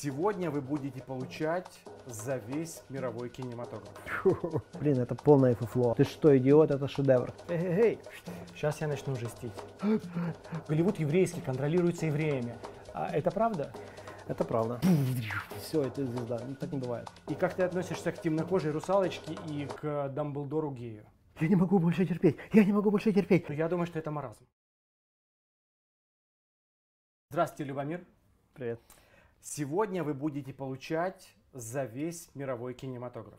Сегодня вы будете получать за весь мировой кинематограф. Блин, это полное фуфло. Ты что, идиот, это шедевр. Эй, сейчас я начну жестить. Голливуд еврейский, контролируется евреями. А это правда? Это правда. Все, это звезда. Так не бывает. И как ты относишься к темнокожей русалочке и к Дамблдору гею? Я не могу больше терпеть. Я не могу больше терпеть. Я думаю, что это маразм. Здравствуйте, Любомир. Привет. Сегодня вы будете получать за весь мировой кинематограф.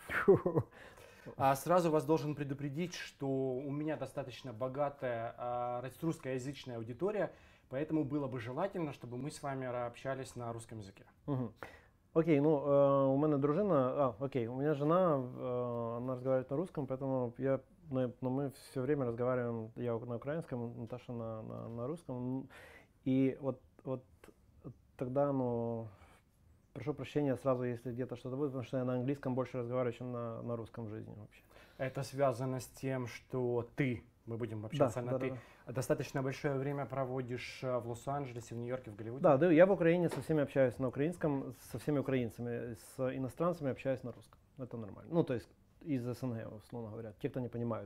А сразу вас должен предупредить, что у меня достаточно богатая русскоязычная аудитория, поэтому было бы желательно, чтобы мы с вами общались на русском языке. Окей, у меня дружина, у меня жена, она разговаривает на русском, поэтому мы все время разговариваем, я на украинском, Наташа на русском. И вот тогда, прошу прощения сразу, если где-то что-то будет, потому что я на английском больше разговариваю, чем на русском в жизни вообще. Это связано с тем, что мы будем общаться на «ты». Да. Достаточно большое время проводишь в Лос-Анджелесе, в Нью-Йорке, в Голливуде? Да, я в Украине со всеми общаюсь на украинском, со всеми украинцами, с иностранцами общаюсь на русском. Это нормально. То есть из СНГ, условно говоря, те, кто не понимают.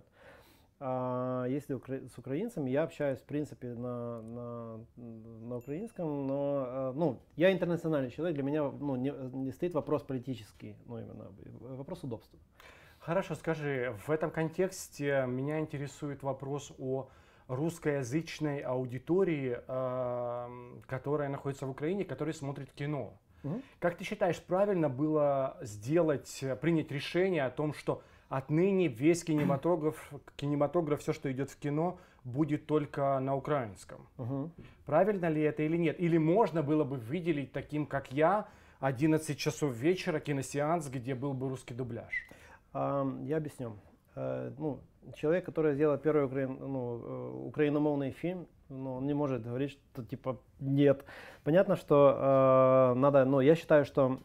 А если с украинцами, я общаюсь, в принципе, на украинском, но я интернациональный человек, для меня не стоит вопрос политический, именно вопрос удобства. Хорошо, скажи, в этом контексте меня интересует вопрос о русскоязычной аудитории, которая находится в Украине, которая смотрит кино. Как ты считаешь, правильно было принять решение о том, что отныне весь кинематограф, все, что идет в кино, будет только на украинском? Правильно ли это или нет? Или можно было бы выделить таким, как я, 11 часов вечера, киносеанс, где был бы русский дубляж? Я объясню. Человек, который сделал первый украиномовный фильм, он не может говорить, что типа нет. Понятно, что надо, я считаю, что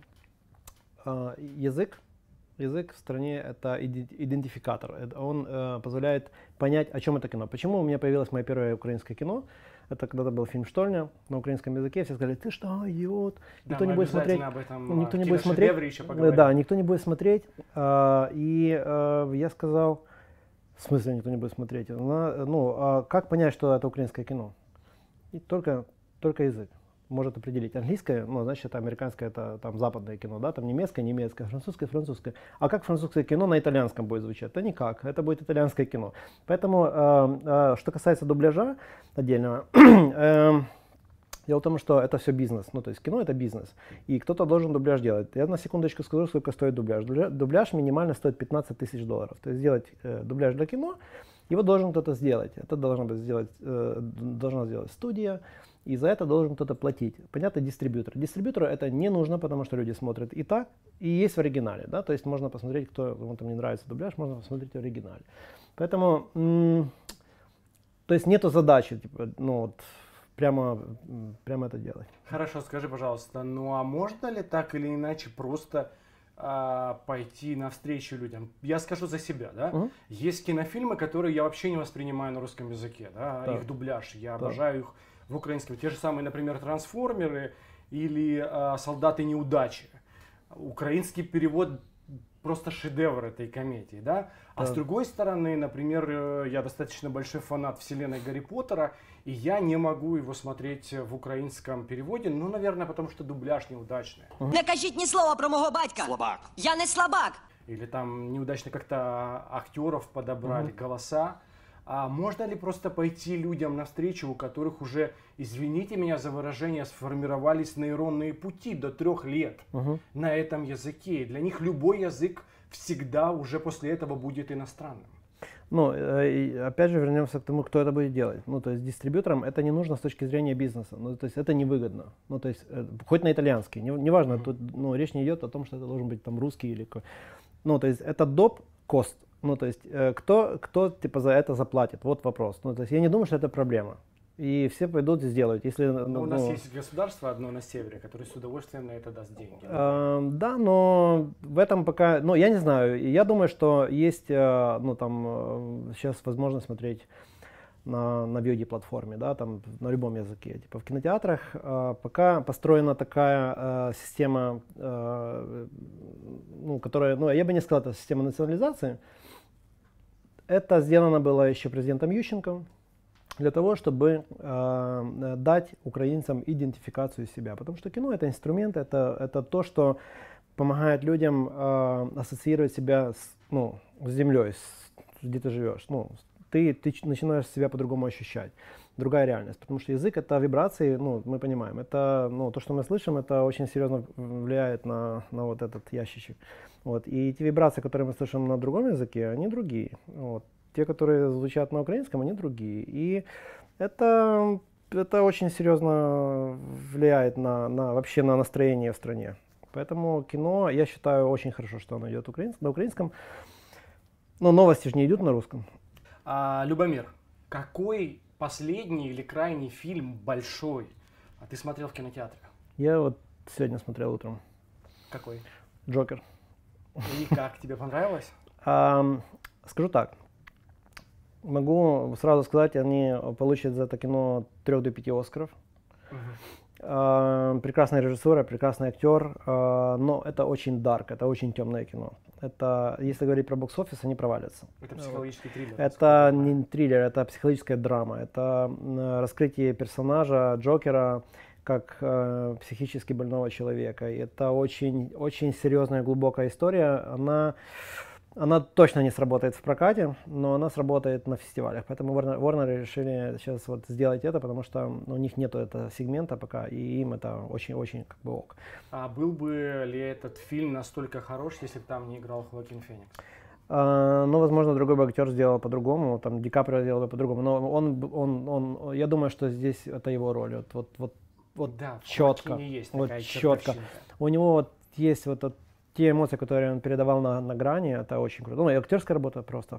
язык в стране это идентификатор. Он позволяет понять, о чем это кино. Почему у меня появилось мое первое украинское кино? Это когда-то был фильм «Штольня» на украинском языке. Все сказали: ты что, идиот? Никто не будет смотреть. Никто не будет смотреть. Да, никто не будет смотреть. И я сказал: в смысле никто не будет смотреть? Как понять, что это украинское кино? И только язык может определить. Английское, значит, это американское, это там западное кино, да, там немецкое, французское. А как французское кино на итальянском будет звучать? Да никак, это будет итальянское кино. Поэтому, что касается дубляжа отдельного, дело в том, что это все бизнес, то есть кино это бизнес, и кто-то должен дубляж делать. Я на секундочку скажу, сколько стоит дубляж. Дубляж минимально стоит $15 000. То есть сделать дубляж для кино, его должен кто-то сделать. Это должна сделать студия, и за это должен кто-то платить. Понятно, дистрибьютор. Дистрибьютору это не нужно, потому что люди смотрят и так, и есть в оригинале. Да? То есть можно посмотреть, кому там не нравится дубляж, можно посмотреть в оригинале. Поэтому, то есть нету задачи, прямо это делать. Хорошо, скажи, пожалуйста, а можно ли так или иначе просто пойти навстречу людям? Я скажу за себя, да? Есть кинофильмы, которые я вообще не воспринимаю на русском языке, да? Их дубляж, я обожаю их в украинском. Те же самые, например, «Трансформеры» или «Солдаты неудачи». Украинский перевод просто шедевр этой комедии, да? А с другой стороны, например, я достаточно большой фанат вселенной Гарри Поттера, и я не могу его смотреть в украинском переводе, наверное, потому что дубляж неудачный. Не кажіть ні слова про мого батька. Слабак. Я не слабак. Или там неудачно как-то актеров подобрали, голоса. А можно ли просто пойти людям навстречу, у которых уже, извините меня за выражение, сформировались нейронные пути до 3 лет на этом языке? Для них любой язык всегда уже после этого будет иностранным. Опять же вернемся к тому, кто это будет делать. То есть дистрибьюторам это не нужно с точки зрения бизнеса. То есть это невыгодно. То есть хоть на итальянский, неважно, тут речь не идет о том, что это должен быть там русский или какой. То есть это доп. Кост. То есть кто типа за это заплатит? Вот вопрос. То есть я не думаю, что это проблема. И все пойдут и сделают. Если, у нас есть государство одно на севере, которое с удовольствием на это даст деньги. Да, но в этом пока, я не знаю. Я думаю, что есть сейчас возможность смотреть на VOD-платформе, да, там на любом языке. Типа в кинотеатрах пока построена такая система, ну, которая, ну, я бы не сказал, это система национализации. Это сделано было еще президентом Ющенко для того, чтобы дать украинцам идентификацию себя. Потому что кино — это инструмент, это то, что помогает людям ассоциировать себя с, ну, с землей, где ты живешь. Ну, ты начинаешь себя по-другому ощущать. Другая реальность. Потому что язык — это вибрации, ну, мы понимаем. Это, ну, то, что мы слышим, это очень серьезно влияет на вот этот ящичек. Вот. И эти вибрации, которые мы слышим на другом языке, они другие. Вот. Те, которые звучат на украинском, они другие. И это очень серьезно влияет вообще на настроение в стране. Поэтому кино, я считаю, очень хорошо, что оно идет на украинском. Но новости же не идут на русском. Любомир, какой последний или крайний фильм большой ты смотрел в кинотеатре? Я вот сегодня смотрел утром. Какой? «Джокер». И как, тебе понравилось? Скажу так. Могу сразу сказать, они получат за это кино 3 до 5 Оскаров. Прекрасная режиссура, прекрасный актер, но это очень дарк, это очень темное кино. Это, если говорить про бокс-офис, они провалятся. Это психологический триллер. Это не триллер, это психологическая драма. Это раскрытие персонажа Джокера как психически больного человека. И это очень, очень серьезная, глубокая история. Она точно не сработает в прокате, но она сработает на фестивалях. Поэтому Warner решили сейчас вот сделать это, потому что у них нету этого сегмента пока, и им это очень-очень как бы ок. А был бы ли этот фильм настолько хорош, если бы там не играл Хоакин Феникс? Ну, возможно, другой бы актер сделал по-другому, там Ди Каприо сделал бы по-другому, но я думаю, что здесь это его роль. Вот да, четко, есть вот такая четко. У него вот есть вот те эмоции, которые он передавал на грани, это очень круто. Ну, и актерская работа просто.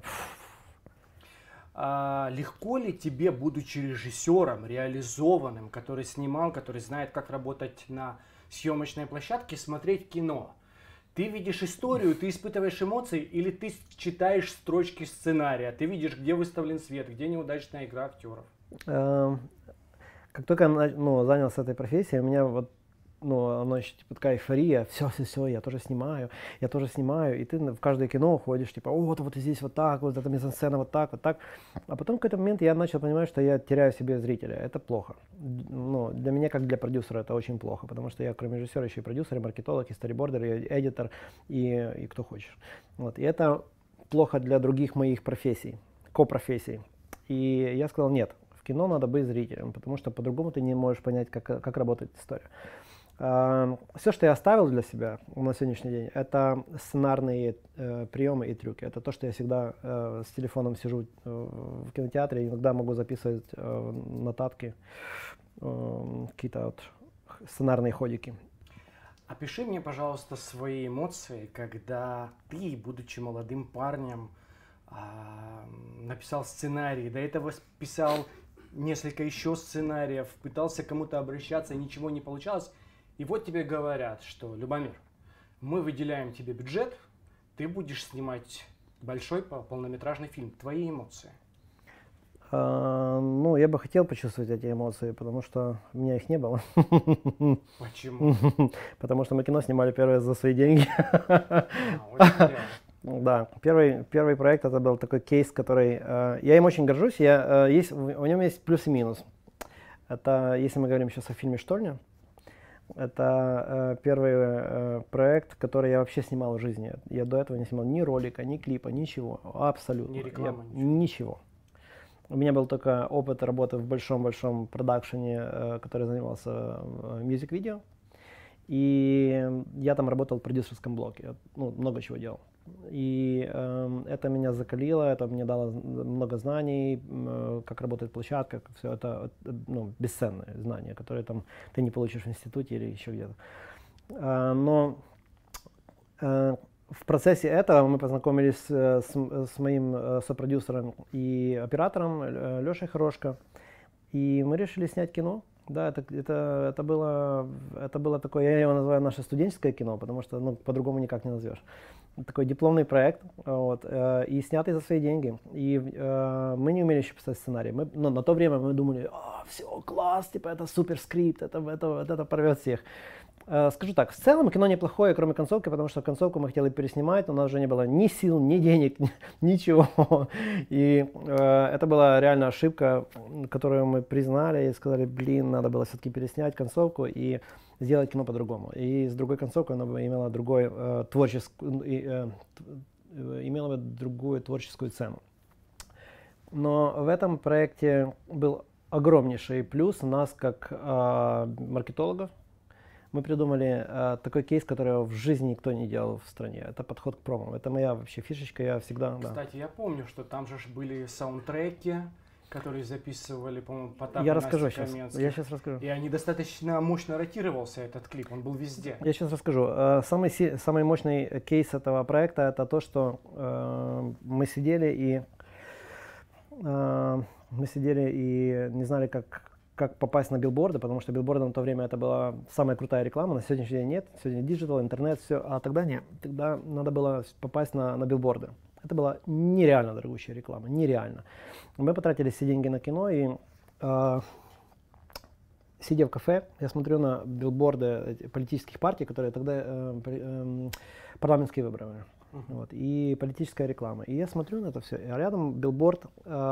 Легко ли тебе, будучи режиссером, реализованным, который снимал, который знает, как работать на съемочной площадке, смотреть кино? Ты видишь историю, ты испытываешь эмоции, или ты читаешь строчки сценария, ты видишь, где выставлен свет, где неудачная игра актеров? Как только я занялся этой профессией, у меня вот оно еще типа такая эйфория, все, я тоже снимаю, и ты в каждое кино уходишь, типа, вот здесь вот так, вот эта мизансцена вот так. А потом в какой-то момент я начал понимать, что я теряю себе зрителя, это плохо. Ну, для меня, как для продюсера, это очень плохо, потому что я, кроме режиссера, еще и продюсер, и маркетолог, и сторибордер, и эдитор, и кто хочешь. Вот. И это плохо для других моих профессий, копрофессий. И я сказал, нет, в кино надо быть зрителем, потому что по-другому ты не можешь понять, как работает история. Все, что я оставил для себя на сегодняшний день, это сценарные приемы и трюки. Это то, что я всегда с телефоном сижу в кинотеатре, иногда могу записывать нотатки, какие-то вот сценарные ходики. Опиши мне, пожалуйста, свои эмоции, когда ты, будучи молодым парнем, написал сценарий, до этого писал несколько еще сценариев, пытался к кому-то обращаться, ничего не получалось. И вот тебе говорят, что, Любомир, мы выделяем тебе бюджет, ты будешь снимать большой полнометражный фильм. Твои эмоции? Ну, я бы хотел почувствовать эти эмоции, потому что у меня их не было. Почему? Потому что мы кино снимали первое за свои деньги. Да, первый проект это был такой кейс, который... Я им очень горжусь, в нем есть плюс и минус. Это, если мы говорим сейчас о фильме «Штольня», это первый проект, который я вообще снимал в жизни. Я до этого не снимал ни ролика, ни клипа, ничего. Абсолютно. Ни рекламы, ничего. У меня был только опыт работы в большом продакшене, который занимался мьюзик-видео. И я там работал в продюсерском блоке. Много чего делал. И это меня закалило, это мне дало много знаний, как работает площадка, как все это, бесценные знания, которые там ты не получишь в институте или еще где-то. Но в процессе этого мы познакомились с моим сопродюсером и оператором Лешей Хорошко, и мы решили снять кино. Да, это было такое, я его называю наше студенческое кино, потому что ну, по-другому никак не назовешь. Такой дипломный проект, вот, и снятый за свои деньги. И мы не умели еще писать сценарий. Ну, на то время мы думали, все, класс, типа это супер скрипт, это порвет всех. Скажу так, в целом кино неплохое, кроме концовки, потому что концовку мы хотели переснимать, но у нас уже не было ни сил, ни денег, ничего. И это была реально ошибка, которую мы признали и сказали, блин, надо было все-таки переснять концовку и сделать кино по-другому. И с другой концовкой оно бы имело имело бы другую творческую цену. Но в этом проекте был огромнейший плюс у нас как маркетологов. Мы придумали такой кейс, который в жизни никто не делал в стране. Это подход к промо. Это моя вообще фишечка, я всегда... Кстати, я помню, что там же были саундтреки, которые записывали, по-моему, Потап и Я Настя расскажу сейчас. Каменских. Я сейчас расскажу. И они достаточно мощно ротировался, этот клип, он был везде. Я сейчас расскажу. Самый мощный кейс этого проекта это то, что мы сидели и не знали, как попасть на билборды, потому что билборды на то время это была самая крутая реклама, на сегодняшний день нет, сегодня диджитал, интернет, все, а тогда нет, тогда надо было попасть на билборды. Это была нереально дорогущая реклама, нереально. Мы потратили все деньги на кино и сидя в кафе, я смотрю на билборды политических партий, которые тогда парламентские выборы были. Вот, и политическая реклама. И я смотрю на это все, и рядом билборд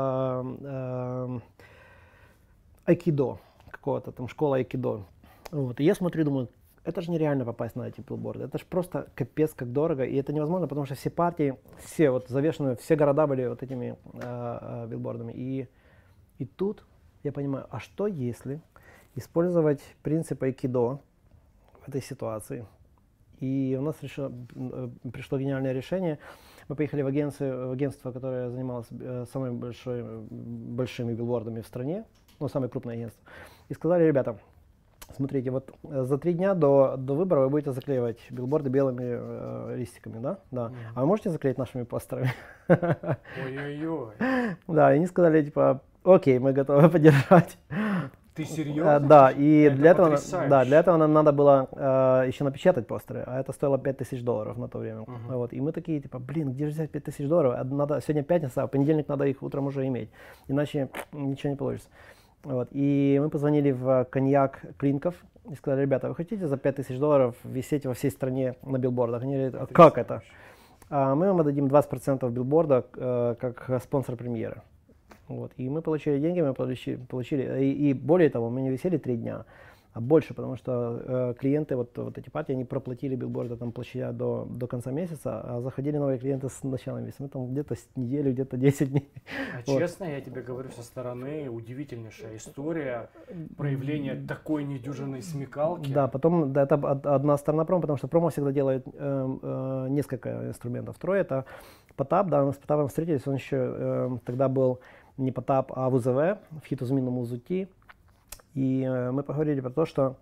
айкидо, какого-то там школа айкидо. Вот, и я смотрю, думаю, это же нереально попасть на эти билборды, это же просто капец как дорого, и это невозможно, потому что все партии, все вот завешенные, все города были вот этими билбордами. И тут я понимаю, а что если использовать принцип айкидо в этой ситуации? И у нас пришло гениальное решение. Мы поехали в агентство, которое занималось самыми большими билбордами в стране, ну, самое крупное агентство, и сказали, ребята, смотрите, вот за 3 дня до выбора вы будете заклеивать билборды белыми листиками, да? Да. А вы можете заклеить нашими постерами? Ой-ой-ой. Да, и они сказали, типа, окей, мы готовы поддержать. Ты серьезно? Да, и Это для этого нам надо было еще напечатать постеры, а это стоило $5000 на то время. Вот, и мы такие, типа, блин, где же взять $5000? Надо, сегодня пятница, а в понедельник надо их утром уже иметь, иначе ничего не получится. Вот, и мы позвонили в коньяк Клинков и сказали, ребята, вы хотите за $5000 висеть во всей стране на билбордах? Они говорят, а как это? Мы вам отдадим 20% билборда как спонсор премьеры. Вот. И мы получили деньги, мы получили, и более того, мы не висели 3 дня, а больше, потому что клиенты, вот эти партии, они проплатили билборды там площадя до конца месяца, а заходили новые клиенты с начала месяца. Мы там где-то неделю, где-то 10 дней. Вот. Честно, я тебе говорю со стороны, удивительнейшая история проявления такой недюжинной смекалки. Да, потом да, это одна сторона промо, потому что промо всегда делает несколько инструментов. Второе это Потап, да, мы с Потапом встретились, он еще тогда был не Потап, а ВУЗВ, в змінному взутті. И мы поговорили про то, что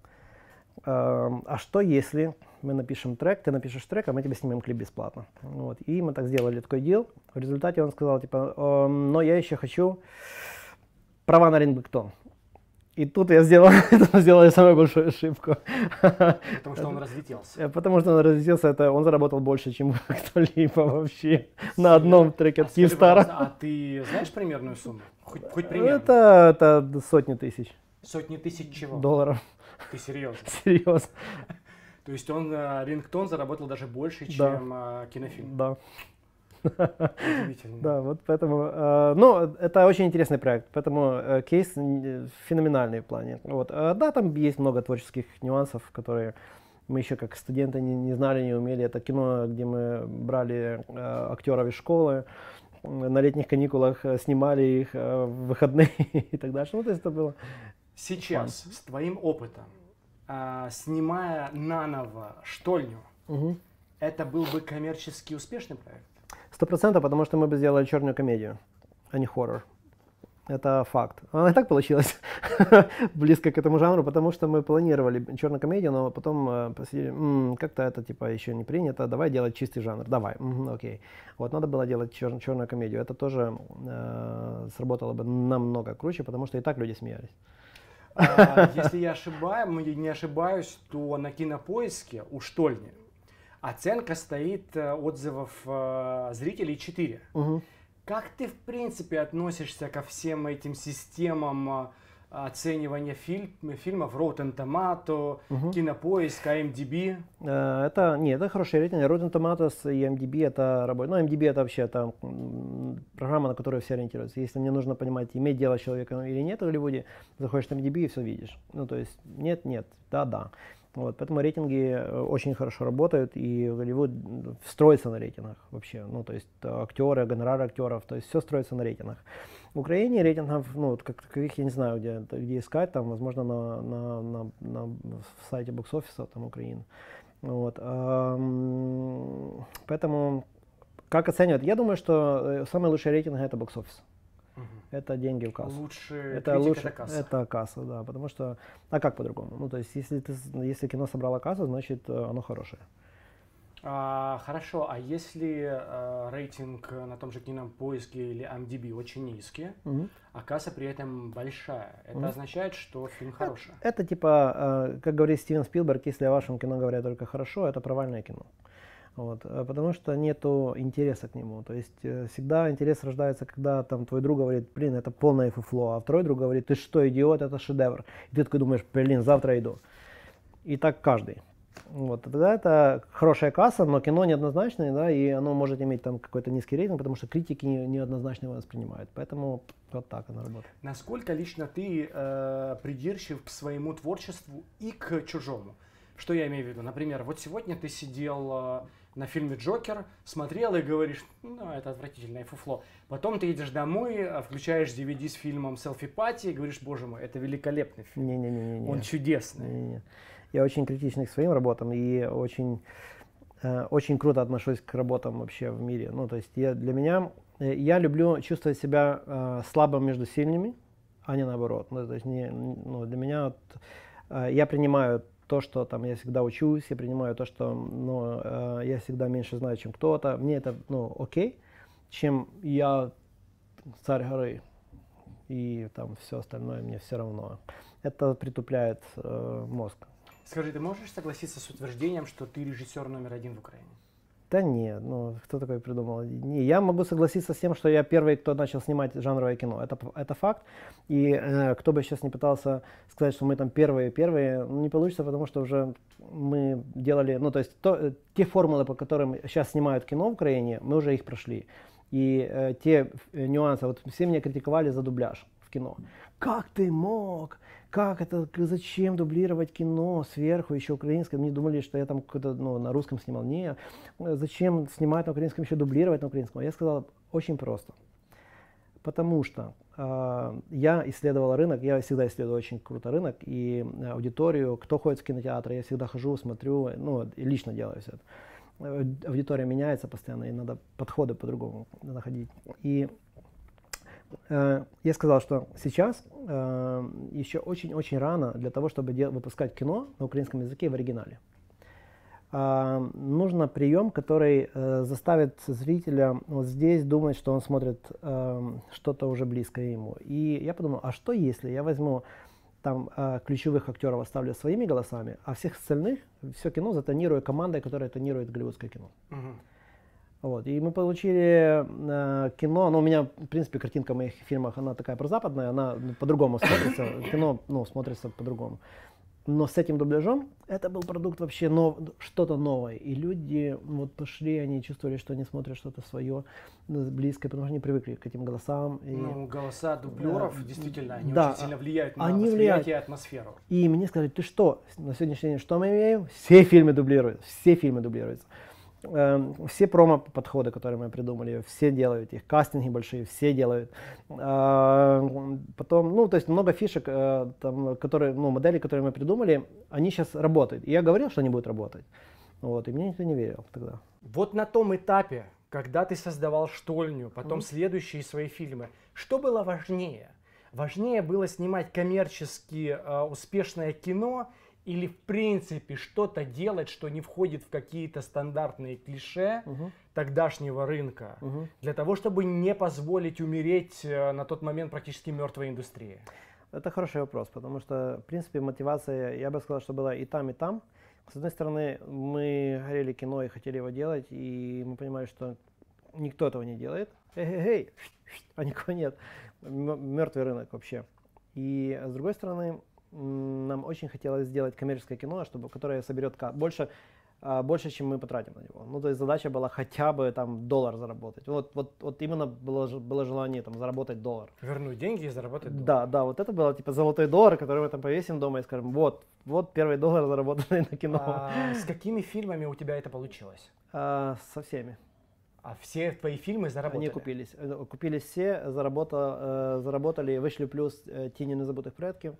а что если мы напишем трек, ты напишешь трек, а мы тебе снимем клип бесплатно. Вот. И мы так сделали такой дел. В результате он сказал, типа, но я еще хочу права на рингтон. И тут я сделали самую большую ошибку. Потому что он разлетелся. Потому что он разлетелся, он заработал больше, чем кто-либо вообще на одном треке от Киевстара. А ты знаешь примерную сумму? Хоть примерно? Это сотни тысяч. Сотни тысяч чего? Долларов. Ты серьезно? Серьезно. То есть он рингтон заработал даже больше, чем кинофильм? Да. Удивительно. Да, вот поэтому, ну, это очень интересный проект, поэтому кейс феноменальный в плане. Вот. Да, там есть много творческих нюансов, которые мы еще как студенты не знали, не умели. Это кино, где мы брали актеров из школы, на летних каникулах снимали их в выходные и так дальше. Ну, то есть это было... Сейчас, с твоим опытом, снимая наново «Штольню», это был бы коммерчески успешный проект? 100%, потому что мы бы сделали черную комедию, а не хоррор. Это факт. Она и так получилась близко к этому жанру, потому что мы планировали черную комедию, но потом посидели, как-то это типа еще не принято, давай делать чистый жанр, давай, окей. Вот надо было делать черную комедию, это тоже сработало бы намного круче, потому что и так люди смеялись. Если я не ошибаюсь, то на Кинопоиске у Штольни оценка стоит отзывов зрителей 4. Как ты, в принципе, относишься ко всем этим системам оценивания фильмов Rotten Tomato, Кинопоиск, IMDb? Это хороший рейтинг. Rotten Tomatoes и IMDb это работа. Ну, IMDb это вообще программа, на которую все ориентируются. Если мне нужно понимать, иметь дело с человеком или нет в Голливуде, заходишь на IMDb и все видишь. Ну, то есть нет, да. Вот, поэтому рейтинги очень хорошо работают, и Голливуд строится на рейтингах вообще. Ну, то есть актеры, гонорары актеров, то есть все строится на рейтингах. В Украине рейтингов, ну, как таковых, я не знаю, где искать, там, возможно, на сайте бокс-офиса там, Украины. Вот. Поэтому, как оценивать? Я думаю, что самый лучший рейтинг это бокс-офис. Это деньги в кассу. Это касса. Это касса, да, потому что, а как по-другому? Ну, то есть, если кино собрало кассу, значит, оно хорошее. Хорошо, а если рейтинг на том же Кинопоиске или IMDb очень низкий, а касса при этом большая, это означает, что фильм хороший? Это типа, как говорит Стивен Спилберг, если о вашем кино говорят только хорошо, это провальное кино. Вот, потому что нету интереса к нему. То есть всегда интерес рождается, когда там твой друг говорит, блин, это полное фуфло, а второй друг говорит, ты что, идиот, это шедевр. И ты такой думаешь, блин, завтра иду. И так каждый. Вот, тогда это хорошая касса, но кино неоднозначное, да, и оно может иметь там какой-то низкий рейтинг, потому что критики неоднозначно его воспринимают. Поэтому вот так оно работает. Насколько лично ты придирчив к своему творчеству и к чужому? Что я имею в виду? Например, вот сегодня ты сидел на фильме «Джокер», смотрел и говоришь, ну, это отвратительное фуфло. Потом ты едешь домой, включаешь DVD с фильмом «Селфи-пати» и говоришь, боже мой, это великолепный фильм. Не-не-не. Он чудесный. Не-не-не. Я очень критичный к своим работам и очень круто отношусь к работам вообще в мире. Ну, то есть я люблю чувствовать себя слабым между сильными, а не наоборот. Ну, то есть для меня я принимаю то, что там я всегда учусь, я принимаю то, что я всегда меньше знаю, чем кто-то. Мне это окей, чем я царь горы и там все остальное мне все равно. Это притупляет мозг. Скажи, ты можешь согласиться с утверждением, что ты режиссер номер 1 в Украине? Да нет, кто такой придумал? Не, я могу согласиться с тем, что я первый, кто начал снимать жанровое кино. Это факт. И кто бы сейчас не пытался сказать, что мы там первые, не получится, потому что уже мы делали, ну то есть те формулы, по которым сейчас снимают кино в Украине, мы уже их прошли. И те нюансы, вот все меня критиковали за дубляж в кино. Как ты мог? Как это, зачем дублировать кино сверху, еще украинское? Мне думали, что я там какой-то, на русском снимал. Не, зачем снимать на украинском, еще дублировать на украинском? Я сказал, очень просто. Потому что я исследовал рынок, я всегда исследую очень круто рынок и аудиторию, кто ходит в кинотеатры, я всегда хожу, смотрю, и лично делаю все это. Аудитория меняется постоянно, и надо подходы по-другому находить. И я сказал, что сейчас еще очень-очень рано для того, чтобы выпускать кино на украинском языке в оригинале. Нужно прием, который заставит зрителя вот здесь думать, что он смотрит что-то уже близкое ему. И я подумал, а что если я возьму там ключевых актеров, оставлю своими голосами, а всех остальных, все кино затонирую командой, которая тонирует голливудское кино. Вот. И мы получили кино, у меня, в принципе, картинка в моих фильмах, она такая прозападная, она по-другому смотрится, кино, смотрится по-другому. Но с этим дубляжом это был продукт вообще что-то новое. И люди вот пошли, они чувствовали, что они смотрят что-то свое, близкое, потому что они привыкли к этим голосам. И, голоса дублеров, действительно, они очень сильно влияют на восприятие и атмосферу. И мне сказали, ты что, на сегодняшний день, что мы имеем? Все фильмы дублируются. Все промо-подходы, которые мы придумали, все делают их, кастинги большие, все делают. Потом, то есть много фишек, которые, модели, которые мы придумали, они сейчас работают. И я говорил, что они будут работать. Вот, и мне никто не верил тогда. Вот на том этапе, когда ты создавал «Штольню», потом следующие свои фильмы, что было важнее? Важнее было снимать коммерчески успешное кино или в принципе что-то делать, что не входит в какие-то стандартные клише тогдашнего рынка, для того, чтобы не позволить умереть на тот момент практически мертвой индустрии? Это хороший вопрос, потому что, в принципе, мотивация, я бы сказал, что была и там, и там. С одной стороны, мы горели кино и хотели его делать, и мы понимали, что никто этого не делает. Эй, а никого нет. Мертвый рынок вообще. И с другой стороны, нам очень хотелось сделать коммерческое кино, которое соберет больше, чем мы потратим на него. Ну, то есть задача была хотя бы там $1 заработать. Вот именно было желание там заработать $1. Вернуть деньги и заработать $1. Да, вот это было типа золотой $1, который мы там повесим дома и скажем, вот первый $1 заработанный на кино. С какими фильмами у тебя это получилось? Со всеми. А все твои фильмы заработали? Они купились. Купились все, заработали, вышли плюс «Тени незабытых предков».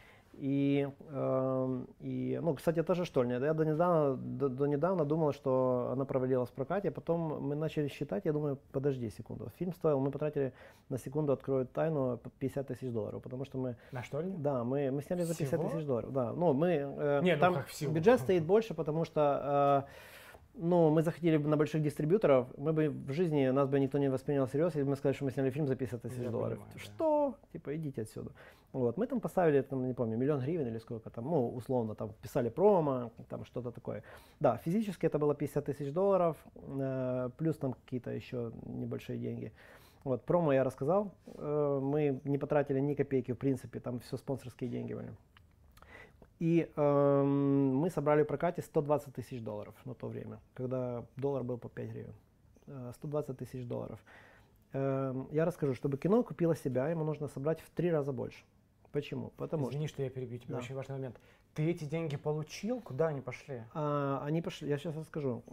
Ну, кстати, это же штольня. Я до недавно думал, что она провалилась в прокате, потом мы начали считать, я думаю, подожди секунду. Фильм стоил, мы потратили на секунду, открою тайну, $50 000, потому что мы... На штольню? Да, мы сняли за $50 000. Да, ну, там бюджет стоит больше, потому что... мы заходили на больших дистрибьюторов, мы бы в жизни, нас бы никто не воспринял всерьез, если бы мы сказали, что мы сняли фильм за $50 000. Понимаю, что? Типа, идите отсюда. Вот. Мы там поставили, там, не помню, $1 000 000 или сколько там, условно, там, писали промо, там, что-то такое. Да, физически это было $50 000, плюс там какие-то еще небольшие деньги. Вот, промо я рассказал, мы не потратили ни копейки, в принципе, там все спонсорские деньги были. И мы собрали в прокате $120 000 на то время, когда доллар был по 5 гривен. $120 000. Я расскажу, чтобы кино купило себя, ему нужно собрать в 3 раза больше. Почему? Извини, что я перебью тебя, Да. очень важный момент. Ты эти деньги получил? Куда они пошли? Они пошли, я сейчас расскажу.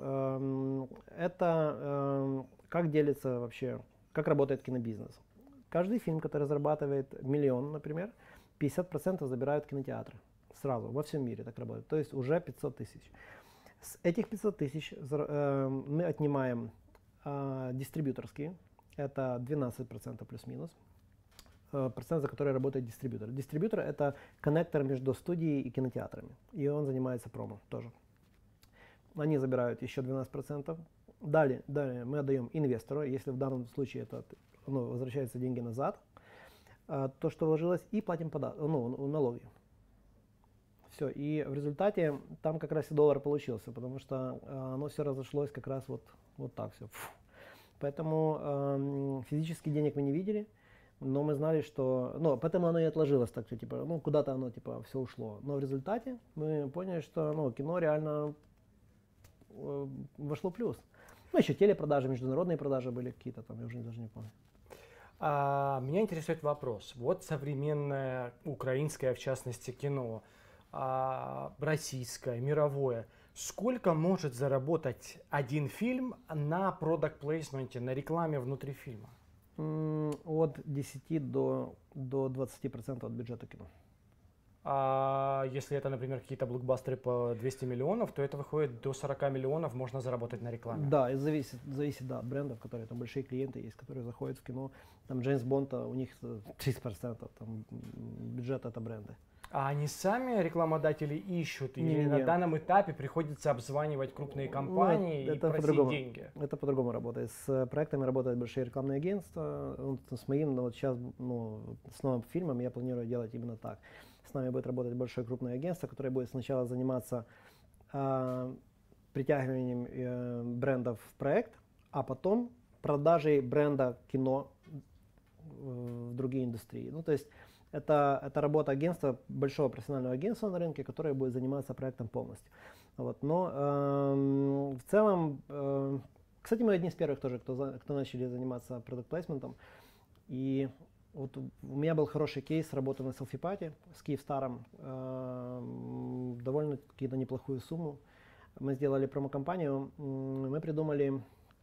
Это как делится вообще, как работает кинобизнес. Каждый фильм, который зарабатывает $1 000 000, например, 50% забирают кинотеатры. Сразу, во всем мире так работает. То есть уже 500 000. С этих 500 000 мы отнимаем дистрибьюторские, это 12% плюс-минус, процент, за который работает дистрибьютор. Дистрибьютор — это коннектор между студией и кинотеатрами, и он занимается промо тоже. Они забирают еще 12%. Далее мы отдаем инвестору, если в данном случае возвращаются деньги назад, то, что вложилось, и платим налоги. Все, и в результате там как раз и $1 получился, потому что оно все разошлось как раз вот так все. Поэтому физически денег мы не видели, но мы знали, что... поэтому оно и отложилось так, типа, куда-то оно типа все ушло. Но в результате мы поняли, что кино реально вошло в плюс. Еще телепродажи, международные продажи были какие-то там, я уже даже не помню. Меня интересует вопрос. Вот современное украинское, в частности, кино, российское, мировое. Сколько может заработать один фильм на продакт-плейсменте, на рекламе внутри фильма? От 10 до 20% от бюджета кино. А если это, например, какие-то блокбастеры по 200 миллионов, то это выходит до 40 миллионов можно заработать на рекламе. Да, это зависит да, от брендов, которые там большие клиенты есть, которые заходят в кино. Там Джеймс Бонд, у них 30% там, бюджет это бренды. А они сами рекламодатели ищут или Не. на данном этапе приходится обзванивать крупные компании и просить деньги? Это по-другому работает. С проектами работают большие рекламные агентства. С моим, сейчас, с новым фильмом я планирую делать именно так. С нами будет работать большое крупное агентство, которое будет сначала заниматься притягиванием брендов в проект, а потом продажей бренда кино в другие индустрии. То есть это работа агентства, большого профессионального агентства на рынке, которое будет заниматься проектом полностью. Но в целом, кстати, мы одни из первых тоже, кто начали заниматься продакт-плейсментом. И вот у меня был хороший кейс работы на селфи-пати с Киевстаром, довольно какие-то неплохую сумму. Мы сделали промо-компанию, мы придумали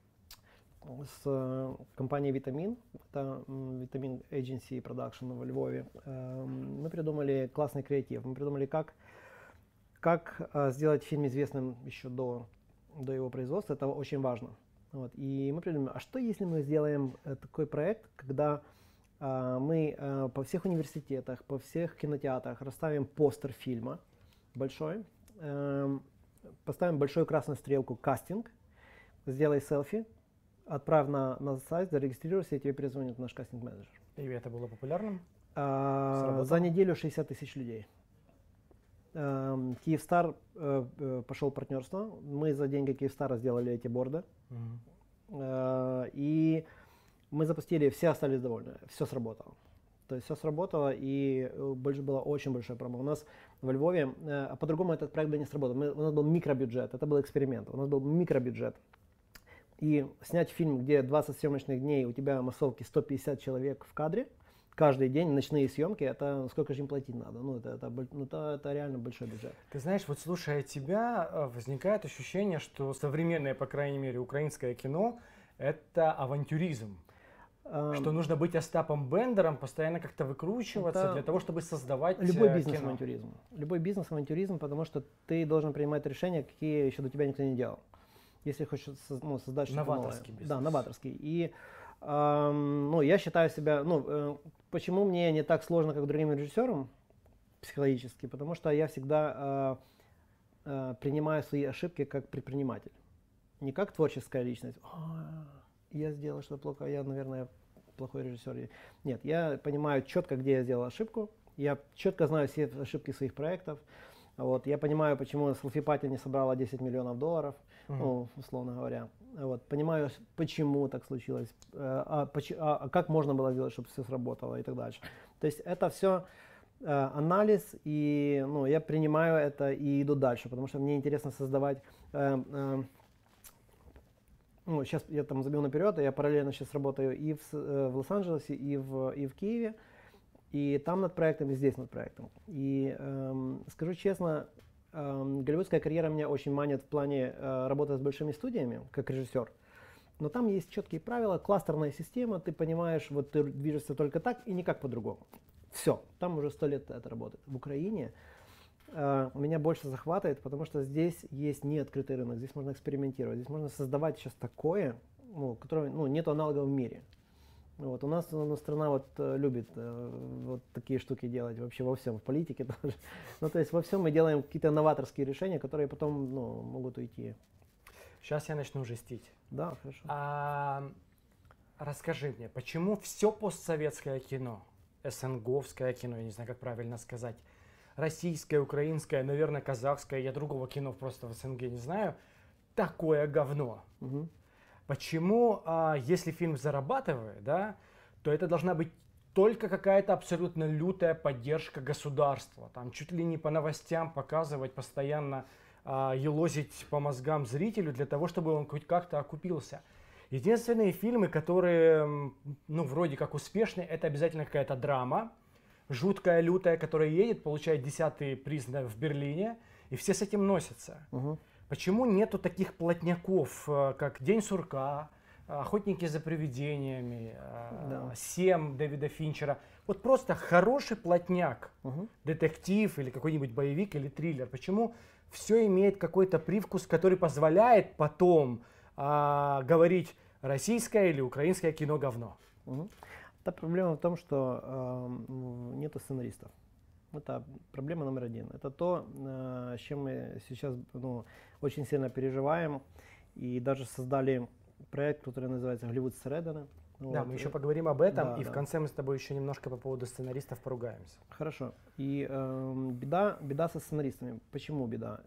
с компанией Vitamin, это Vitamin Agency Production во Львове, мы придумали классный креатив. Мы придумали, как сделать фильм известным еще до его производства. Это очень важно. И мы придумали, а что если мы сделаем такой проект, когда мы по всех университетах, по всех кинотеатрах расставим постер фильма большой, поставим большую красную стрелку «Кастинг», сделай селфи, отправь на сайт, зарегистрируйся, и тебе перезвонит наш кастинг-менеджер. И это было популярным? За неделю 60 тысяч людей. Киевстар пошел партнерство. Мы за деньги Киевстара сделали эти борды. И мы запустили, все остались довольны, все сработало. То есть все сработало, и было очень большое промо. У нас во Львове, по-другому этот проект бы не сработал. У нас был микробюджет, это был эксперимент. У нас был микробюджет. И снять фильм, где 20 съемочных дней, у тебя массовки 150 человек в кадре, каждый день ночные съемки, это сколько же им платить надо? Это реально большой бюджет. Ты знаешь, вот слушая тебя, возникает ощущение, что современное, по крайней мере, украинское кино — это авантюризм. Что нужно быть Остапом Бендером, постоянно как-то выкручиваться для того, чтобы создавать любой бизнес-авантюризм. Любой бизнес-авантюризм, потому что ты должен принимать решения, какие еще до тебя никто не делал. Если хочешь создать что-то новое. Новаторский бизнес. Да, новаторский. И я считаю себя, почему мне не так сложно, как другим режиссерам психологически, потому что я всегда принимаю свои ошибки как предприниматель. Не как творческая личность. Я сделал что-то плохо, я, наверное, плохой режиссер. Нет, я понимаю четко, где я сделал ошибку. Я четко знаю все ошибки своих проектов. Вот, я понимаю, почему Селфи-пати не собрала $10 миллионов, условно говоря. Вот, понимаю, почему так случилось, как можно было сделать, чтобы все сработало и так дальше. То есть это все анализ, и я принимаю это и иду дальше, потому что мне интересно создавать. Сейчас я там забил наперед, я параллельно сейчас работаю и в Лос-Анджелесе, и в Киеве, и там над проектом, и здесь над проектом. И скажу честно, голливудская карьера меня очень манит в плане работы с большими студиями, как режиссер. Но там есть четкие правила, кластерная система, ты понимаешь, вот ты движешься только так и никак по-другому. Все, там уже 100 лет это работает. В Украине меня больше захватывает, потому что здесь есть неоткрытый рынок, здесь можно экспериментировать, здесь можно создавать сейчас такое, которое нету аналогов в мире. Вот, у нас страна любит вот такие штуки делать вообще во всем, в политике тоже. То есть во всем мы делаем какие-то новаторские решения, которые потом могут уйти. Сейчас я начну жестить. Да, хорошо. Расскажи мне, почему все постсоветское кино, СНГовское кино, я не знаю, как правильно сказать, российское, украинское, наверное, казахское, я другого кино просто в СНГ не знаю, такое говно? Угу. Почему, если фильм зарабатывает, да, то это должна быть только какая-то абсолютно лютая поддержка государства, там чуть ли не по новостям показывать, постоянно елозить по мозгам зрителю для того, чтобы он хоть как-то окупился. Единственные фильмы, которые, вроде как успешные, это обязательно какая-то драма, жуткая, лютая, которая едет, получает 10-й приз в Берлине, и все с этим носятся. Угу. Почему нету таких плотняков, как «День сурка», «Охотники за привидениями», «Семь» Дэвида Финчера? Вот просто хороший плотняк, детектив или какой-нибудь боевик или триллер. Почему все имеет какой-то привкус, который позволяет потом говорить российское или украинское кино говно? Та проблема в том, что нету сценаристов. Это проблема номер один. Это то, с чем мы сейчас очень сильно переживаем. И даже создали проект, который называется «Голливуд зсередини». Да, мы еще поговорим об этом, в конце мы с тобой еще немножко по поводу сценаристов поругаемся. Хорошо. И беда со сценаристами. Почему беда?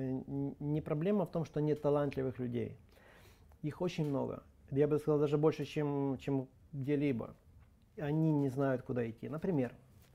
Не проблема в том, что нет талантливых людей. Их очень много. Я бы сказал, даже больше, чем где-либо. Они не знают, куда идти. Например,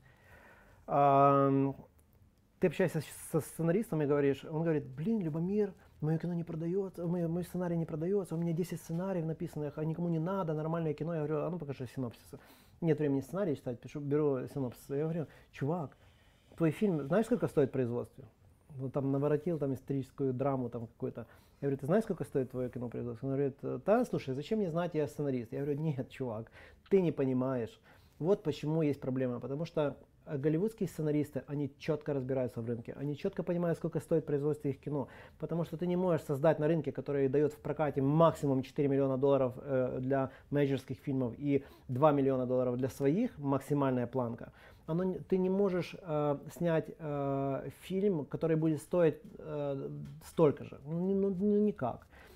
ты общаешься со сценаристом и говоришь, он говорит, Любомир, мое кино не продается, мой сценарий не продается, у меня 10 сценариев написанных, а никому не надо, нормальное кино. Я говорю, ну покажи синопсис. Нет времени сценарий читать, беру синопсис. Я говорю, чувак, твой фильм, знаешь, сколько стоит в производстве? Там наворотил историческую драму какую-то. Я говорю, ты знаешь, сколько стоит твое кино производство? Он говорит, да, слушай, зачем мне знать, я сценарист? Я говорю, нет, чувак, ты не понимаешь. Вот почему есть проблема, потому что голливудские сценаристы, они четко разбираются в рынке, они четко понимают, сколько стоит производство их кино, потому что ты не можешь создать на рынке, который дает в прокате максимум $4 миллиона для мейджорских фильмов и $2 миллиона для своих, максимальная планка. Ты не можешь снять фильм, который будет стоить столько же, никак.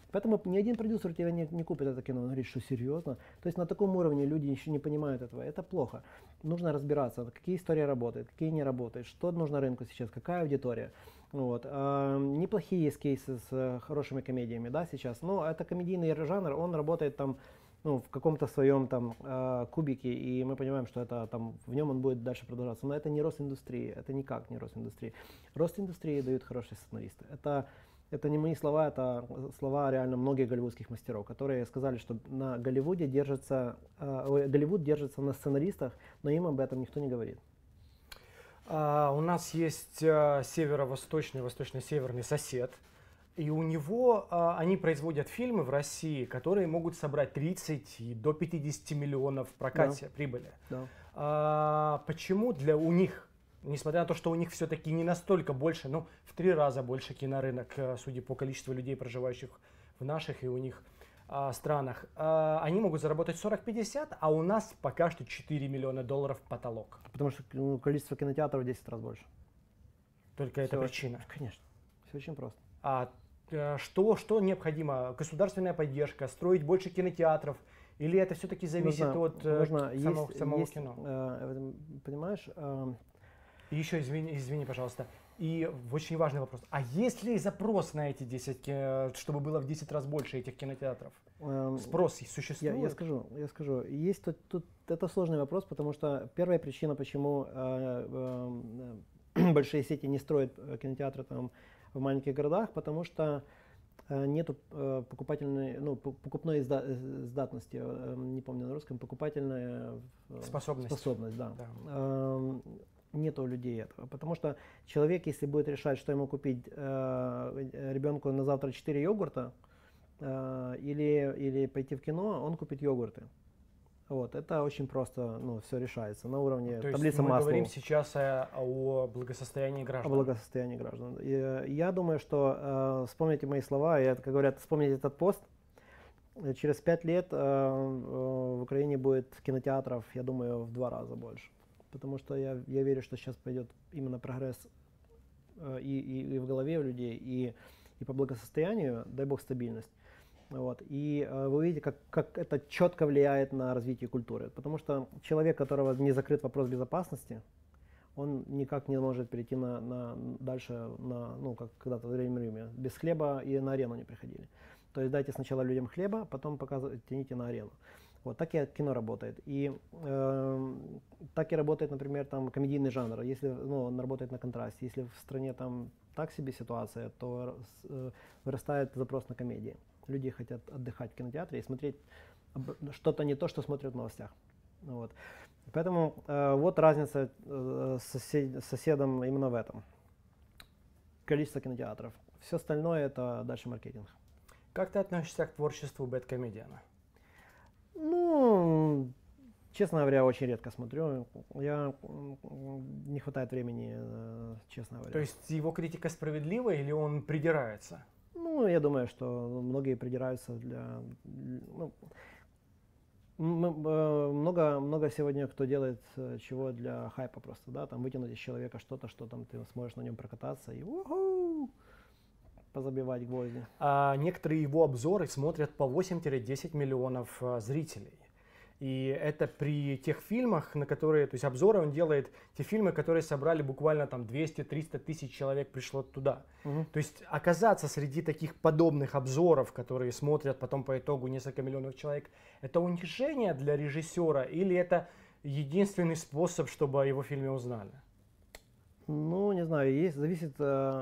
Поэтому ни один продюсер тебя не купит это кино. Он говорит, что серьезно? То есть на таком уровне люди еще не понимают этого. Это плохо. Нужно разбираться, какие истории работают, какие не работают, что нужно рынку сейчас, какая аудитория. Вот. Неплохие есть кейсы с хорошими комедиями, да, сейчас. Но это комедийный жанр, он работает там, ну, в каком-то своем там кубике, и мы понимаем, что это там в нем он будет дальше продолжаться. Но это не рост индустрии, это никак не рост индустрии. Рост индустрии дают хорошие сценаристы. Это не мои слова, это слова реально многих голливудских мастеров, которые сказали, что на Голливуде Голливуд держится на сценаристах, но им об этом никто не говорит. У нас есть северо-восточный, восточно-северный сосед, и у него они производят фильмы в России, которые могут собрать 30 и до 50 миллионов в прокате прибыли. Да. Почему у них, несмотря на то, что у них все-таки не настолько больше, ну, в 3 раза больше кинорынок, судя по количеству людей, проживающих в наших и у них странах, они могут заработать 40-50, а у нас пока что 4 миллиона долларов потолок. Потому что количество кинотеатров в 10 раз больше. Только это причина? Конечно. Все очень просто. Что необходимо? Государственная поддержка, строить больше кинотеатров? Или это все-таки зависит от самого кино? Понимаешь? И еще, извини, пожалуйста. И очень важный вопрос. А есть ли запрос на эти 10, чтобы было в 10 раз больше этих кинотеатров? Спрос существует? Я скажу. Есть тут это сложный вопрос, потому что первая причина, почему большие сети не строят кинотеатры там в маленьких городах, потому что нету покупной издатности, не помню на русском, покупательная способность, да. Нету у людей этого, потому что человек, если будет решать, что ему купить ребенку на завтра 4 йогурта или пойти в кино, он купит йогурты. Вот, это очень просто, все решается на уровне таблицы Маслоу. Мы говорим сейчас о благосостоянии граждан. О благосостоянии граждан. И я думаю, что вспомните мои слова, и, как говорят, вспомните этот пост. Через 5 лет в Украине будет кинотеатров, я думаю, в 2 раза больше. Потому что я верю, что сейчас пойдет именно прогресс и в голове у людей, и по благосостоянию, дай бог, стабильность. Вот. И вы увидите, как это четко влияет на развитие культуры. Потому что человек, у которого не закрыт вопрос безопасности, он никак не может перейти дальше, как когда-то в Древнем Риме. Без хлеба и на арену не приходили. То есть дайте сначала людям хлеба, потом тяните на арену. Вот так и кино работает. И так и работает, например, там комедийный жанр. Если он работает на контрасте. Если в стране там так себе ситуация, то вырастает запрос на комедии. Люди хотят отдыхать в кинотеатре и смотреть что-то не то, что смотрят в новостях. Вот. Поэтому вот разница с соседом именно в этом. Количество кинотеатров. Все остальное это дальше маркетинг. Как ты относишься к творчеству бэдкомедиана? Честно говоря, очень редко смотрю. Не хватает времени, честно говоря. То есть его критика справедлива или он придирается? Я думаю, что многие придираются много сегодня кто делает чего для хайпа просто, да, там вытянуть из человека что-то, что там ты сможешь на нем прокататься и позабивать гвозди. Некоторые его обзоры смотрят по 8-10 миллионов зрителей. И это при тех фильмах, на которые, то есть обзоры он делает, те фильмы, которые собрали буквально там 200-300 тысяч человек пришло туда. То есть оказаться среди таких подобных обзоров, которые смотрят потом по итогу несколько миллионов человек, это унижение для режиссера или это единственный способ, чтобы о его фильме узнали? Не знаю, зависит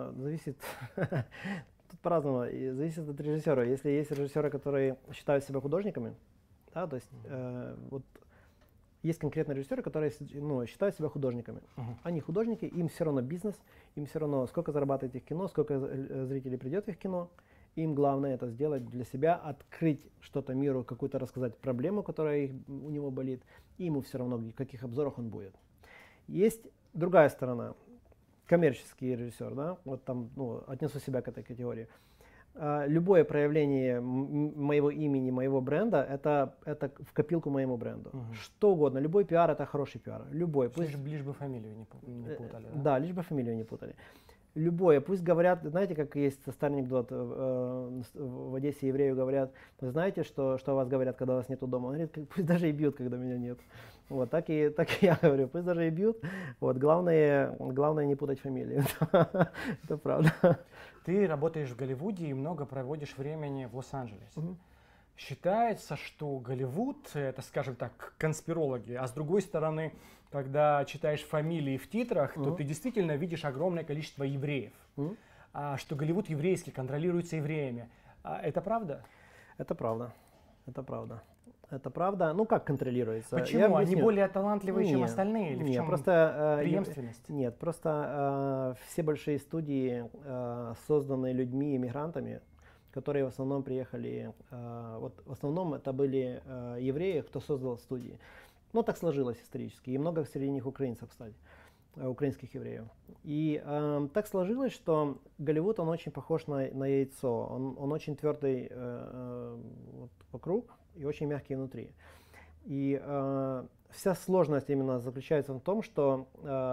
тут по-разному, зависит от режиссера. Если есть режиссеры, которые считают себя художниками, да, то есть вот есть конкретные режиссеры, которые считают себя художниками. Они художники, им все равно бизнес, им все равно сколько зарабатывает их кино, сколько зрителей придет в их кино. Им главное это сделать для себя, открыть что-то миру, какую-то рассказать проблему, которая у него болит, и ему все равно, в каких обзорах он будет. Есть другая сторона, коммерческий режиссер, да, вот там, отнесу себя к этой категории. Любое проявление моего имени, моего бренда, это в копилку моему бренду. Что угодно, любой пиар это хороший пиар. Любой. Лишь бы фамилию не путали. Да, лишь бы фамилию не путали. Любое, пусть говорят, знаете, как есть старый анекдот в Одессе еврею говорят: вы знаете, что о вас говорят, когда вас нету дома? Он говорит: пусть даже и бьют, когда меня нет. Вот, так и я говорю: пусть даже и бьют. Вот, главное не путать фамилии. Это правда. Ты работаешь в Голливуде и много проводишь времени в Лос-Анджелесе. Считается, что Голливуд — это, скажем так, конспирологи, а с другой стороны, когда читаешь фамилии в титрах, то ты действительно видишь огромное количество евреев. Что Голливуд еврейский, контролируется евреями. Это правда? Это правда. Это правда. Это правда. Ну, как контролируется? Почему? Они более талантливые, чем остальные? Или в чем преемственность? Нет, просто все большие студии созданы людьми, иммигрантами, которые в основном приехали, вот в основном это были евреи, кто создал студии. Ну, так сложилось исторически. И много среди них украинцев, кстати, украинских евреев. И так сложилось, что Голливуд, он очень похож на яйцо. Он очень твердый вот, вокруг и очень мягкий внутри. И вся сложность именно заключается в том, что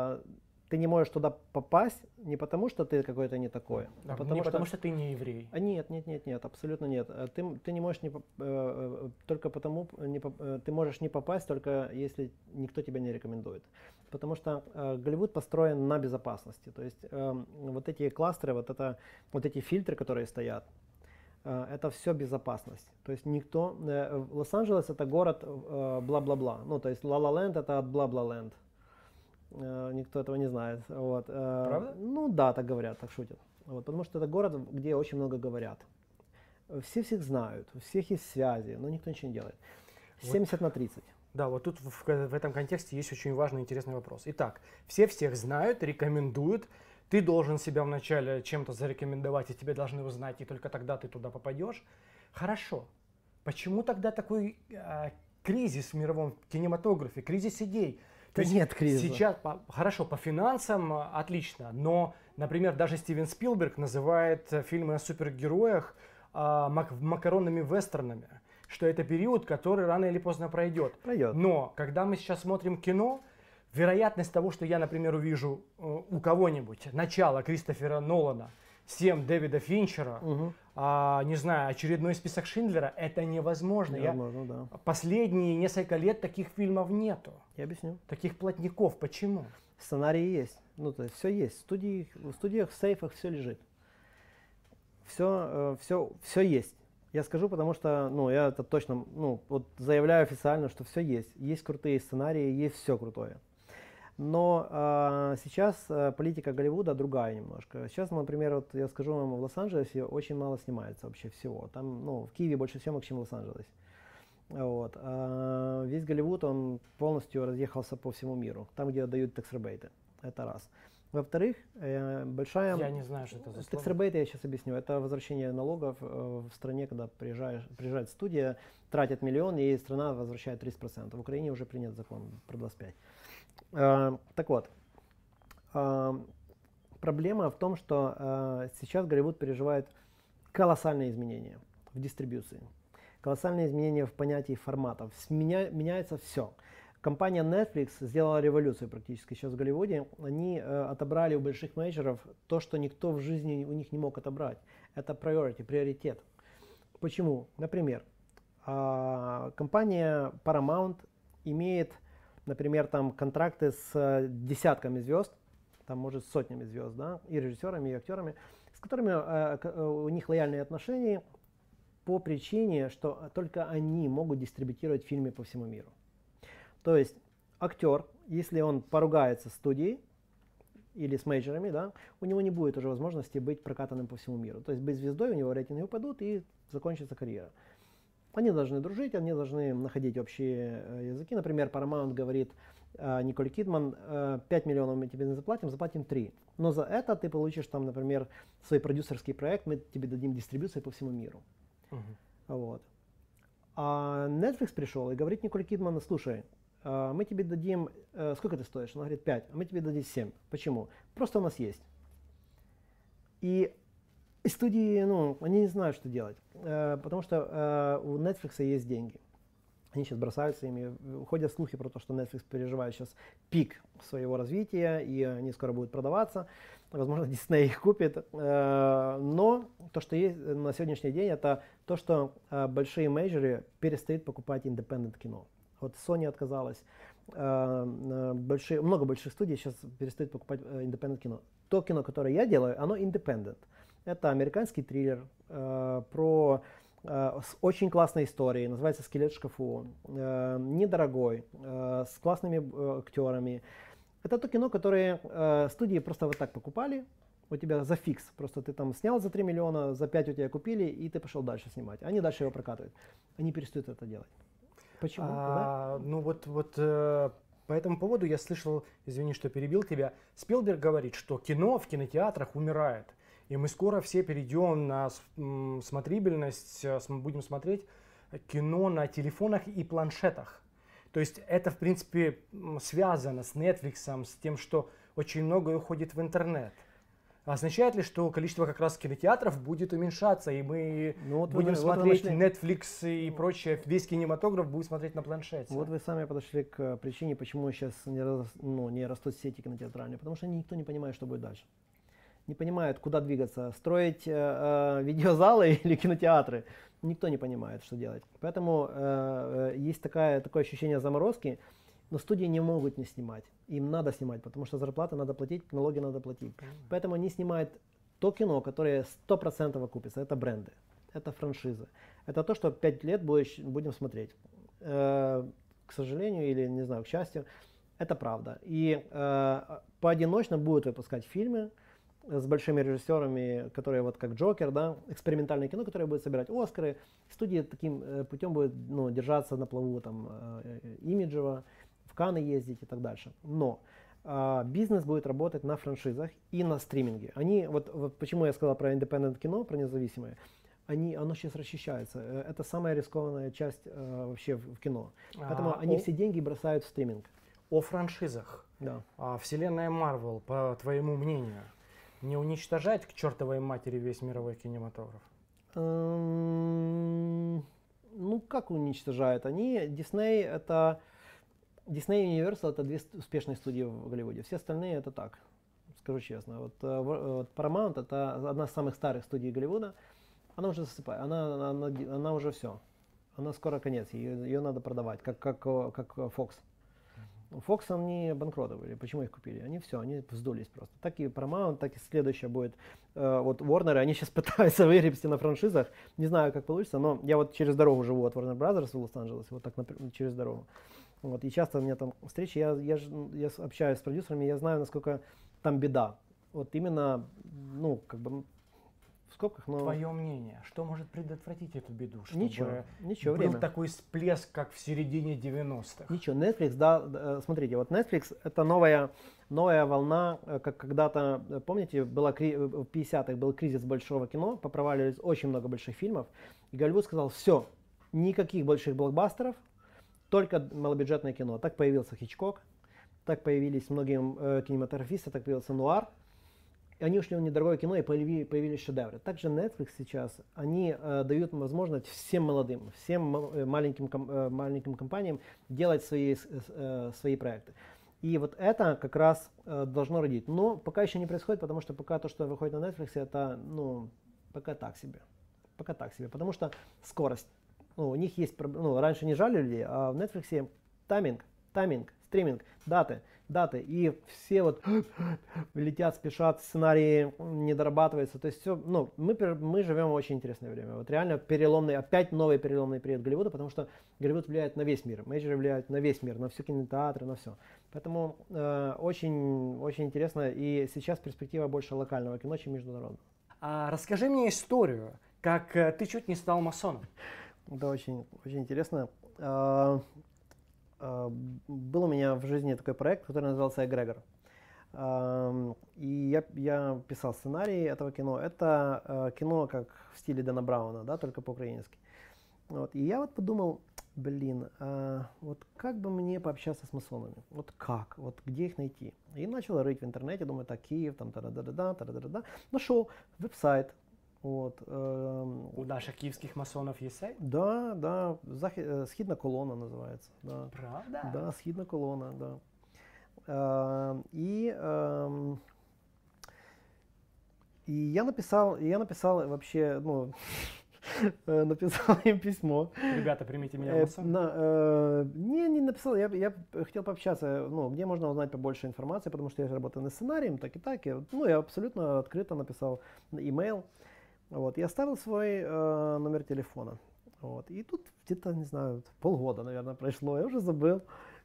ты не можешь туда попасть не потому, что ты какой-то не такой, а потому что ты не еврей. Нет, абсолютно нет. Ты не можешь только потому, ты можешь не попасть только если никто тебя не рекомендует. Потому что Голливуд построен на безопасности. То есть вот эти кластеры, вот эти фильтры, которые стоят, это все безопасность. То есть никто... Лос-Анджелес — это город бла-бла-бла. Ну, то есть Ла-Ла-Ленд — это от бла-бла-ленд. Никто этого не знает. Вот. Правда? Ну да, так говорят, так шутят. Вот, потому что это город, где очень много говорят. Все всех знают, у всех есть связи, но никто ничего не делает. 70/30. Да, вот тут в этом контексте есть очень важный и интересный вопрос. Итак, все всех знают, рекомендуют. Ты должен себя вначале чем-то зарекомендовать, и тебе должны узнать, и только тогда ты туда попадешь. Хорошо. Почему тогда такой кризис в мировом кинематографе, кризис идей? Да нет кризиса. Сейчас, хорошо, по финансам отлично, но, например, даже Стивен Спилберг называет фильмы о супергероях макаронными вестернами, что это период, который рано или поздно пройдет. Но, когда мы сейчас смотрим кино, вероятность того, что я, например, увижу у кого-нибудь начало Кристофера Нолана, 7 Дэвида Финчера, не знаю, очередной список Шиндлера, это невозможно. Да. Последние несколько лет таких фильмов нету. Я объясню. Таких плотников. Почему? Сценарии есть. Ну, то есть все есть. В студиях, в сейфах все лежит. Все есть. Я скажу, потому что, я это точно, вот заявляю официально, что все есть. Есть крутые сценарии, есть все крутое. Но сейчас политика Голливуда другая немножко. Сейчас, например, вот я скажу вам, в Лос-Анджелесе очень мало снимается вообще всего. Там, в Киеве больше съемок, чем в Лос-Анджелесе. Вот. Весь Голливуд, он полностью разъехался по всему миру. Там, где дают текс-ребейты. Это раз. Во-вторых, большая... Я не знаю, что это за слово. Текс-ребейты, я сейчас объясню. Это возвращение налогов в стране, когда приезжает студия, тратит миллион, и страна возвращает 30%. В Украине уже принят закон про 25%. Так вот, проблема в том, что сейчас Голливуд переживает колоссальные изменения в дистрибьюции, колоссальные изменения в понятии форматов. Меняется все. Компания Netflix сделала революцию практически сейчас в Голливуде. Они отобрали у больших мейджеров то, что никто в жизни у них не мог отобрать. Это приоритет. Почему? Например, компания Paramount имеет, например, там контракты с десятками звезд, там, может, сотнями звезд, да, и режиссерами, и актерами, с которыми у них лояльные отношения по причине, что только они могут дистрибутировать фильмы по всему миру. То есть актер, если он поругается с студией или с мейджерами, да, у него не будет уже возможности быть прокатанным по всему миру. То есть быть звездой, у него рейтинги упадут и закончится карьера. Они должны дружить, они должны находить общие языки. Например, Paramount говорит Николь Кидман: 5 миллионов мы тебе не заплатим 3. Но за это ты получишь, там, например, свой продюсерский проект, мы тебе дадим дистрибуцию по всему миру. Вот. А Netflix пришел и говорит Николь Кидман: слушай, мы тебе дадим, сколько ты стоишь? Она говорит 5, а мы тебе дадим 7. Почему? Просто у нас есть. И студии, они не знают, что делать, потому что у Netflix есть деньги. Они сейчас бросаются ими. Ходят слухи про то, что Netflix переживает сейчас пик своего развития, и они скоро будут продаваться. возможно, Disney их купит. Но то, что есть на сегодняшний день, это то, что большие мейджоры перестают покупать independent кино. Вот Sony отказалась. Много больших студий сейчас перестают покупать independent кино. То кино, которое я делаю, оно independent. Это американский триллер с очень классной историей, называется «Скелет в шкафу», недорогой, с классными актерами. Это то кино, которое студии просто вот так покупали, у тебя за фикс, просто ты там снял за 3 миллиона, за 5 у тебя купили, и ты пошел дальше снимать. Они дальше его прокатывают. Они перестают это делать. Почему? Ну вот по этому поводу я слышал, извини, что перебил тебя, Спилберг говорит, что кино в кинотеатрах умирает. И мы скоро все перейдем на смотрибельность, будем смотреть кино на телефонах и планшетах. То есть это, в принципе, связано с Netflix, с тем, что очень многое уходит в интернет. Означает ли, что количество как раз кинотеатров будет уменьшаться, и мы будем смотреть Netflix и прочее, весь кинематограф будет смотреть на планшете? Вот вы сами подошли к причине, почему сейчас не растут сети кинотеатральные, потому что никто не понимает, что будет дальше. Не понимают, куда двигаться, строить видеозалы или кинотеатры. Никто не понимает, что делать. Поэтому есть такое ощущение заморозки, но студии не могут не снимать. Им надо снимать, потому что зарплаты надо платить, налоги надо платить. Поэтому они снимают то кино, которое 100% окупится. Это бренды, это франшизы. Это то, что 5 лет будем смотреть. К сожалению или, не знаю, к счастью, это правда. И поодиночно будут выпускать фильмы с большими режиссерами, которые вот как Джокер, да, экспериментальное кино, которое будет собирать Оскары. Студии таким путем будут держаться на плаву там, имиджево, в Канны ездить и так дальше. Но бизнес будет работать на франшизах и на стриминге. Вот почему я сказал про independent кино, про независимое. Оно сейчас расчищается. Это самая рискованная часть вообще в кино. Поэтому они все деньги бросают в стриминг. О франшизах. Да. Вселенная Марвел, по твоему мнению, не уничтожает к чертовой матери весь мировой кинематограф? Как уничтожает? Disney и Universal это две успешные студии в Голливуде. Все остальные это так, скажу честно. Вот Paramount это одна из самых старых студий Голливуда. Она уже засыпает, она уже все. Она скоро конец, ее надо продавать, как Fox. Fox они банкротовали. Почему их купили? Они вздулись просто. Так и Paramount, так и следующая будет. Вот Warner, они сейчас пытаются выгребсти на франшизах. Не знаю, как получится, но я вот через дорогу живу от Warner Brothers в Лос-Анджелесе, вот так через дорогу. Вот, и часто у меня там встречи, я общаюсь с продюсерами, я знаю, насколько там беда. Вот именно, в скобках, но... Твое мнение, что может предотвратить эту беду? Чтобы Ничего, был время. Такой всплеск, как в середине 90-х. Ничего, Netflix, смотрите, вот Netflix это новая волна, как когда-то, помните, в 50-х был кризис большого кино, попроваливались очень много больших фильмов, и Голливуд сказал, все, никаких больших блокбастеров, только малобюджетное кино. Так появился Хичкок, так появились многие кинематографисты, так появился нуар. И они ушли в недорогое кино и появились шедевры. Также Netflix сейчас, они дают возможность всем молодым, всем маленьким компаниям делать свои проекты. И вот это как раз должно родить. Но пока еще не происходит, потому что пока то, что выходит на Netflix, это пока так себе. Пока так себе. Потому что скорость. У них есть, раньше не жали людей, а в Netflix тайминг, стриминг, даты. И все вот летят, спешат, сценарии не дорабатываются. То есть все, мы живем в очень интересное время. Вот реально опять новый переломный период Голливуда, потому что Голливуд влияет на весь мир. Мейджоры влияют на весь мир, на все кинотеатры, на все. Поэтому очень, очень интересно. И сейчас перспектива больше локального кино, чем международного. Расскажи мне историю, как ты чуть не стал масоном. Это очень, очень интересно. Был у меня в жизни такой проект, который назывался «Эгрегор». И я писал сценарий этого кино. Это кино как в стиле Дэна Брауна, да, только по-украински. Вот. И я вот подумал, вот как бы мне пообщаться с масонами? Вот как? Вот где их найти? И начал рыть в интернете, думаю, так, Киев, там, та-да-да-да. Нашел веб-сайт. Вот, у наших киевских масонов есть сайт? Да, Східна колона называется. Да. Правда? Да, Східна колона, да. И И я написал вообще, ну, написал им письмо. Ребята, примите меня в масон. Не написал, я хотел пообщаться, ну, где можно узнать побольше информации, потому что я работаю над сценарием, так и так. Ну, я абсолютно открыто написал имейл. Вот, и оставил свой номер телефона. Вот, и тут где-то, не знаю, полгода, наверное, прошло, я уже забыл.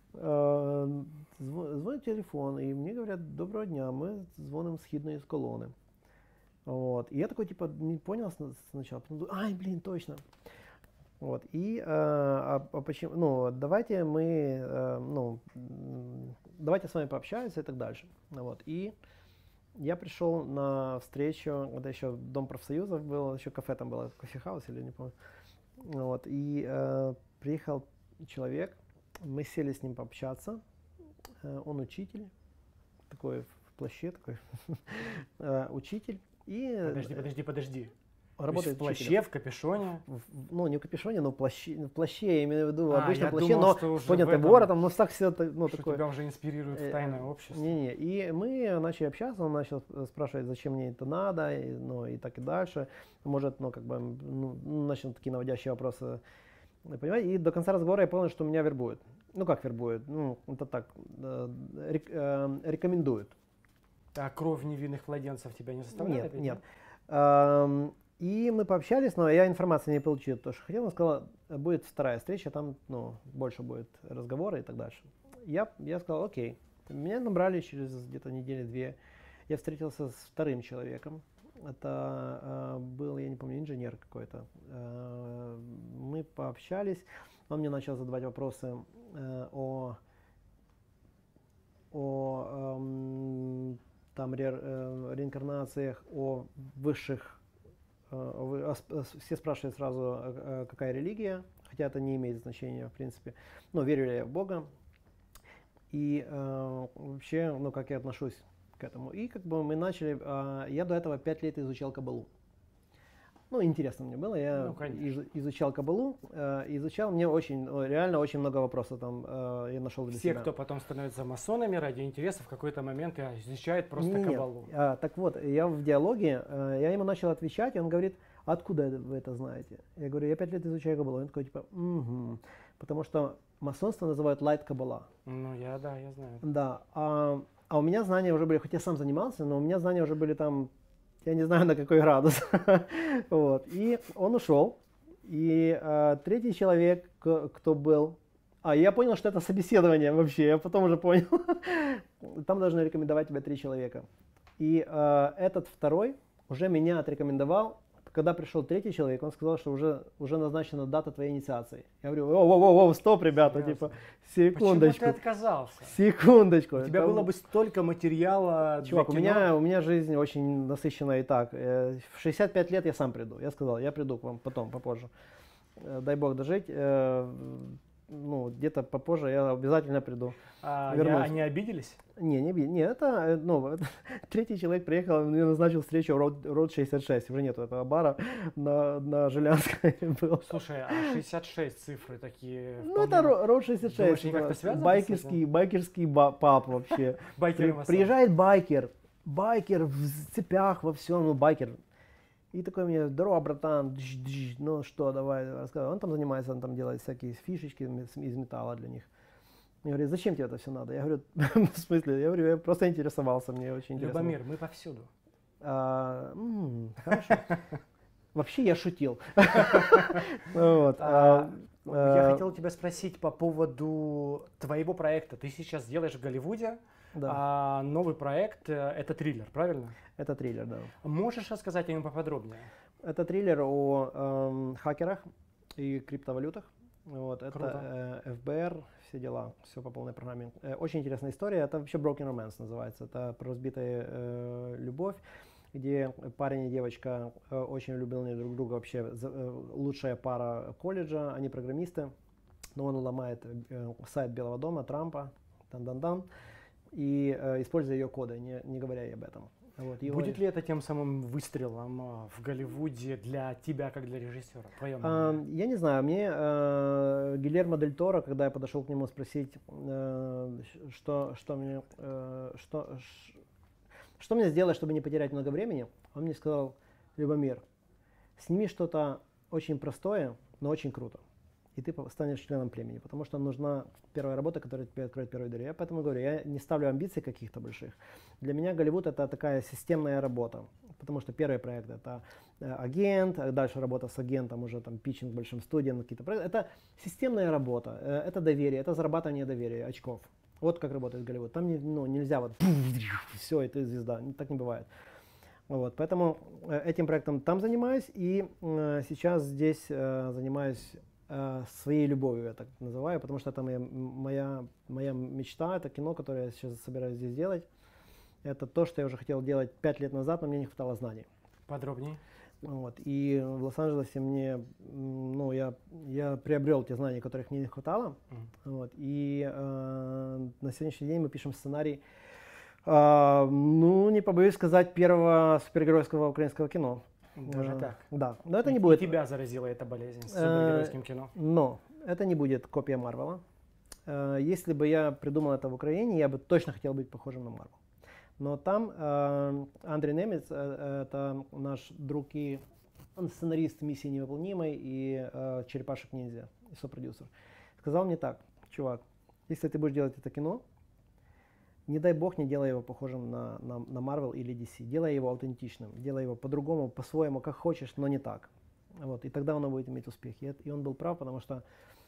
Звонит телефон, и мне говорят: доброго дня, мы звоним східної из колонны. Вот. И я такой, типа, не понял сначала, потом думаю: ай, блин, точно. Вот. И почему, ну, давайте мы, ну, давайте с вами пообщаемся и так дальше. Вот. И я пришел на встречу, это еще Дом профсоюзов был, еще кафе там было, кофе-хаус или не помню. Вот. И приехал человек, мы сели с ним пообщаться. Он учитель, такой в плаще, такой учитель. И Подожди. Работает в плаще, в капюшоне? Ну, не в капюшоне, но в плаще, я имею в виду, обычном плаще, думал, но с поднятым воротом, но так все, ну, что такое. тебя уже инспирирует в тайное общество. Не-не, и мы начали общаться, он начал спрашивать, зачем мне это надо, и, ну, и так и дальше. Может, ну, как бы, ну, начал такие наводящие вопросы, понимаете, и до конца разговора я понял, что меня вербуют. Ну, как вербуют? Ну, это так, рекомендуют. А кровь невинных младенцев тебя не заставляет? Нет. И мы пообщались, но я информации не получил, то, что хотел. Он сказал, будет вторая встреча, там, ну, больше будет разговора и так дальше. Я сказал, окей. Меня набрали через где-то недели-две. Я встретился с вторым человеком. Это был, я не помню, инженер какой-то. Мы пообщались. Он мне начал задавать вопросы о там, реинкарнациях, о высших. Все спрашивают сразу, какая религия, хотя это не имеет значения, в принципе. Но верю ли я в Бога и вообще, ну, как я отношусь к этому. И как бы мы начали, я до этого 5 лет изучал каббалу. Ну, интересно мне было, я изучал каббалу, изучал, мне очень, реально очень много вопросов там я нашел для себя. Все, кто потом становится масонами ради интереса, в какой-то момент изучает просто каббалу. Так вот, я в диалоге, я ему начал отвечать, и он говорит, откуда вы это знаете? Я говорю, я 5 лет изучаю каббалу. Он такой, типа, потому что масонство называют лайт каббала. Ну, я знаю. Да, а у меня знания уже были, хоть я сам занимался, но у меня знания уже были там, я не знаю на какой градус. Вот. И он ушел. И третий человек, кто был... я понял, что это собеседование вообще. Я потом уже понял. Там должны рекомендовать тебя 3 человека. И этот второй уже меня отрекомендовал. Когда пришел третий человек, он сказал, что уже назначена дата твоей инициации. Я говорю, стоп, ребята, типа, секундочку. Почему ты отказался? Секундочку. У тебя было бы столько материала. Чувак, у меня жизнь очень насыщенная и так. В 65 лет я сам приду. Я сказал, я приду к вам потом, попозже. Дай бог дожить. Ну, где-то попозже я обязательно приду. Они обиделись? Не, это, ну, третий человек приехал, мне назначил встречу Road 66, уже нету этого бара на Жилянской был. Слушай, 66 цифры такие. Ну, это Road 66. Думаешь, они как-то связаны? Байкерский паб вообще. Приезжает байкер в цепях, во всем, ну, байкер. И такой мне, здорово, братан, ну что, давай, рассказывай. Он там занимается, он там делает всякие фишечки из металла для них. Я говорю, зачем тебе это все надо? Я говорю, в смысле? Я говорю, я просто интересовался, мне очень интересно. Любомир, мы повсюду. Хорошо. Вообще я шутил. Я хотел тебя спросить по поводу твоего проекта. Ты сейчас делаешь в Голливуде. Да. Новый проект — это триллер, правильно? Это триллер, да. Можешь рассказать о нем поподробнее? Это триллер о хакерах и криптовалютах. Вот, это ФБР, все дела, все по полной программе. Очень интересная история. Это вообще Broken Romance называется. Это про разбитая любовь, где парень и девочка очень влюблены друг в друга. Вообще лучшая пара колледжа, они программисты. Но он ломает сайт Белого дома, Трампа, и используя ее коды, не говоря ей об этом. Вот, будет ли это тем самым выстрелом в Голливуде для тебя, как для режиссера? Я не знаю. Мне Гильермо Дель Торо, когда я подошел к нему Что мне сделать, чтобы не потерять много времени? Он мне сказал: Любомир, сними что-то очень простое, но очень круто. И ты станешь членом племени, потому что нужна первая работа, которая тебе откроет первую дверь. Я поэтому говорю, я не ставлю амбиций каких-то больших. Для меня Голливуд — это такая системная работа, потому что первый проект — это агент, дальше работа с агентом, уже там питчинг большим студиям, какие-то проекты. Это системная работа, это доверие, это зарабатывание доверия, очков. Вот как работает Голливуд. Там нельзя вот все, и ты звезда, так не бывает. Вот, поэтому этим проектом там занимаюсь, и сейчас здесь занимаюсь своей любовью, я так называю, потому что это моя мечта, это кино, которое я сейчас собираюсь здесь делать. Это то, что я уже хотел делать 5 лет назад, но мне не хватало знаний. Подробнее. Вот, и в Лос-Анджелесе я приобрел те знания, которых мне не хватало. Вот, и на сегодняшний день мы пишем сценарий, не побоюсь сказать, первого супергеройского украинского кино. Даже так? Да, но это не будет. И тебя заразила эта болезнь с супергеройским кино? Но это не будет копия Марвела. Если бы я придумал это в Украине, я бы точно хотел быть похожим на Марвел. Но там Андрей Немец, это наш друг, и он сценарист «Миссии невыполнимой» и «Черепашек-ниндзя», и сопродюсер, сказал мне так: чувак, если ты будешь делать это кино, не дай бог, не делай его похожим на Marvel или DC. Делай его аутентичным, делай его по-другому, по-своему, как хочешь, но не так. Вот, и тогда оно будет иметь успех. И он был прав, потому что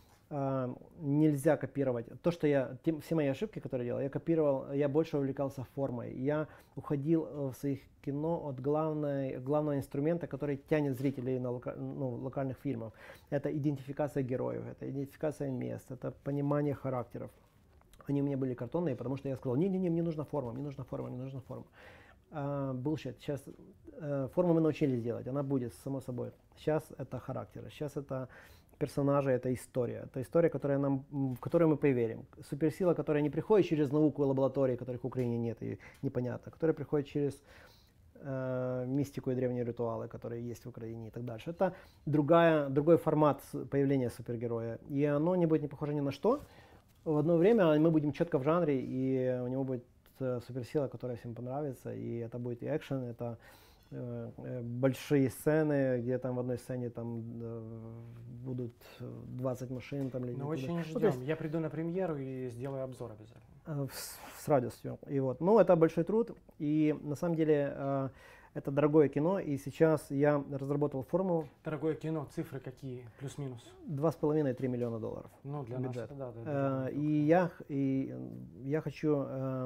нельзя копировать. То, что все мои ошибки, которые я делал, я копировал, я больше увлекался формой. Я уходил в своих кино от главного инструмента, который тянет зрителей на локальных фильмов. Это идентификация героев, это идентификация мест, это понимание характеров. Они у меня были картонные, потому что я сказал: не-не-не, мне нужна форма, мне нужна форма, мне нужна форма. Bullshit. Сейчас форму мы научились делать, она будет, само собой. Сейчас это характеры, сейчас это персонажи, это история. Это история, в которую мы поверим. Суперсила, которая не приходит через науку и лаборатории, которых в Украине нет и непонятно, которая приходит через мистику и древние ритуалы, которые есть в Украине и так дальше. Это другой формат появления супергероя. И оно не будет не похоже ни на что. В одно время мы будем четко в жанре, и у него будет суперсила, которая всем понравится, и это будет и экшен, это большие сцены, где там в одной сцене там будут 20 машин. Там, ну, очень ждем. есть, я приду на премьеру и сделаю обзор обязательно. С радостью. И вот. Ну, это большой труд, и на самом деле это дорогое кино, и сейчас я разработал формулу. Дорогое кино, цифры какие, плюс-минус? 2,5-3 миллиона долларов. Ну, для бюджет. нас это да. И я хочу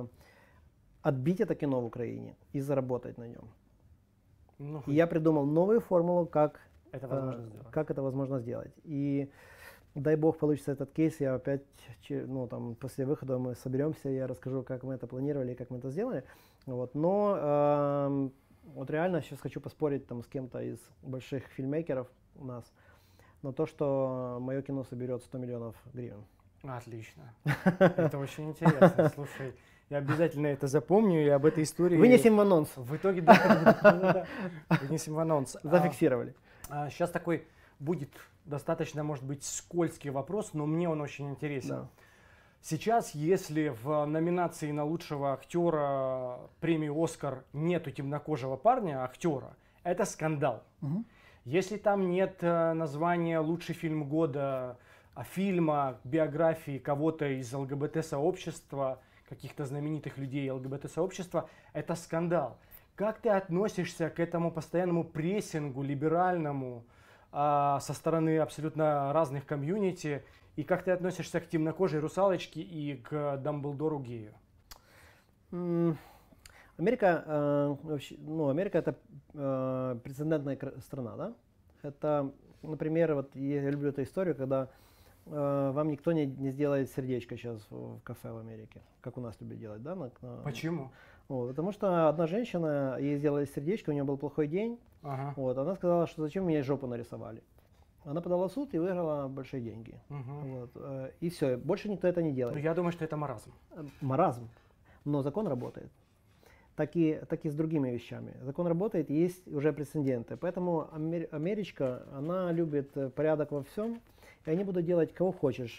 отбить это кино в Украине и заработать на нем. Ну, и я придумал новую формулу, как это возможно сделать. И дай бог получится этот кейс, я опять, после выхода мы соберемся, я расскажу, как мы это планировали и как мы это сделали. Вот. Но вот реально сейчас хочу поспорить там с кем-то из больших фильммейкеров у нас на то, что мое кино соберет 100 миллионов гривен. Отлично. Это очень интересно. Слушай, я обязательно это запомню и об этой истории... Вынесем в анонс. В итоге, да, вынесем в анонс. Зафиксировали. Сейчас такой будет достаточно, может быть, скользкий вопрос, но мне он очень интересен. Да. Сейчас, если в номинации на лучшего актера премии «Оскар» нету темнокожего парня, актера, это скандал. Угу. Если там нет названия «Лучший фильм года», фильма, биографии кого-то из ЛГБТ-сообщества, каких-то знаменитых людей ЛГБТ-сообщества, это скандал. Как ты относишься к этому постоянному прессингу либеральному со стороны абсолютно разных комьюнити? И как ты относишься к темнокожей русалочке и к Дамблдору гею? Америка, Америка это прецедентная страна, да? Это, например, вот я люблю эту историю, когда вам никто не сделает сердечко сейчас в кафе в Америке, как у нас любят делать, да? Почему? Вот, потому что одна женщина, ей сделали сердечко, у нее был плохой день, вот, она сказала, что зачем мне жопу нарисовали. Она подала в суд и выиграла большие деньги. Вот, и все, больше никто это не делает. Ну, я думаю, что это маразм. Маразм, но закон работает. Так и с другими вещами. Закон работает, есть уже прецеденты. Поэтому Америчка, она любит порядок во всем. И они будут делать кого хочешь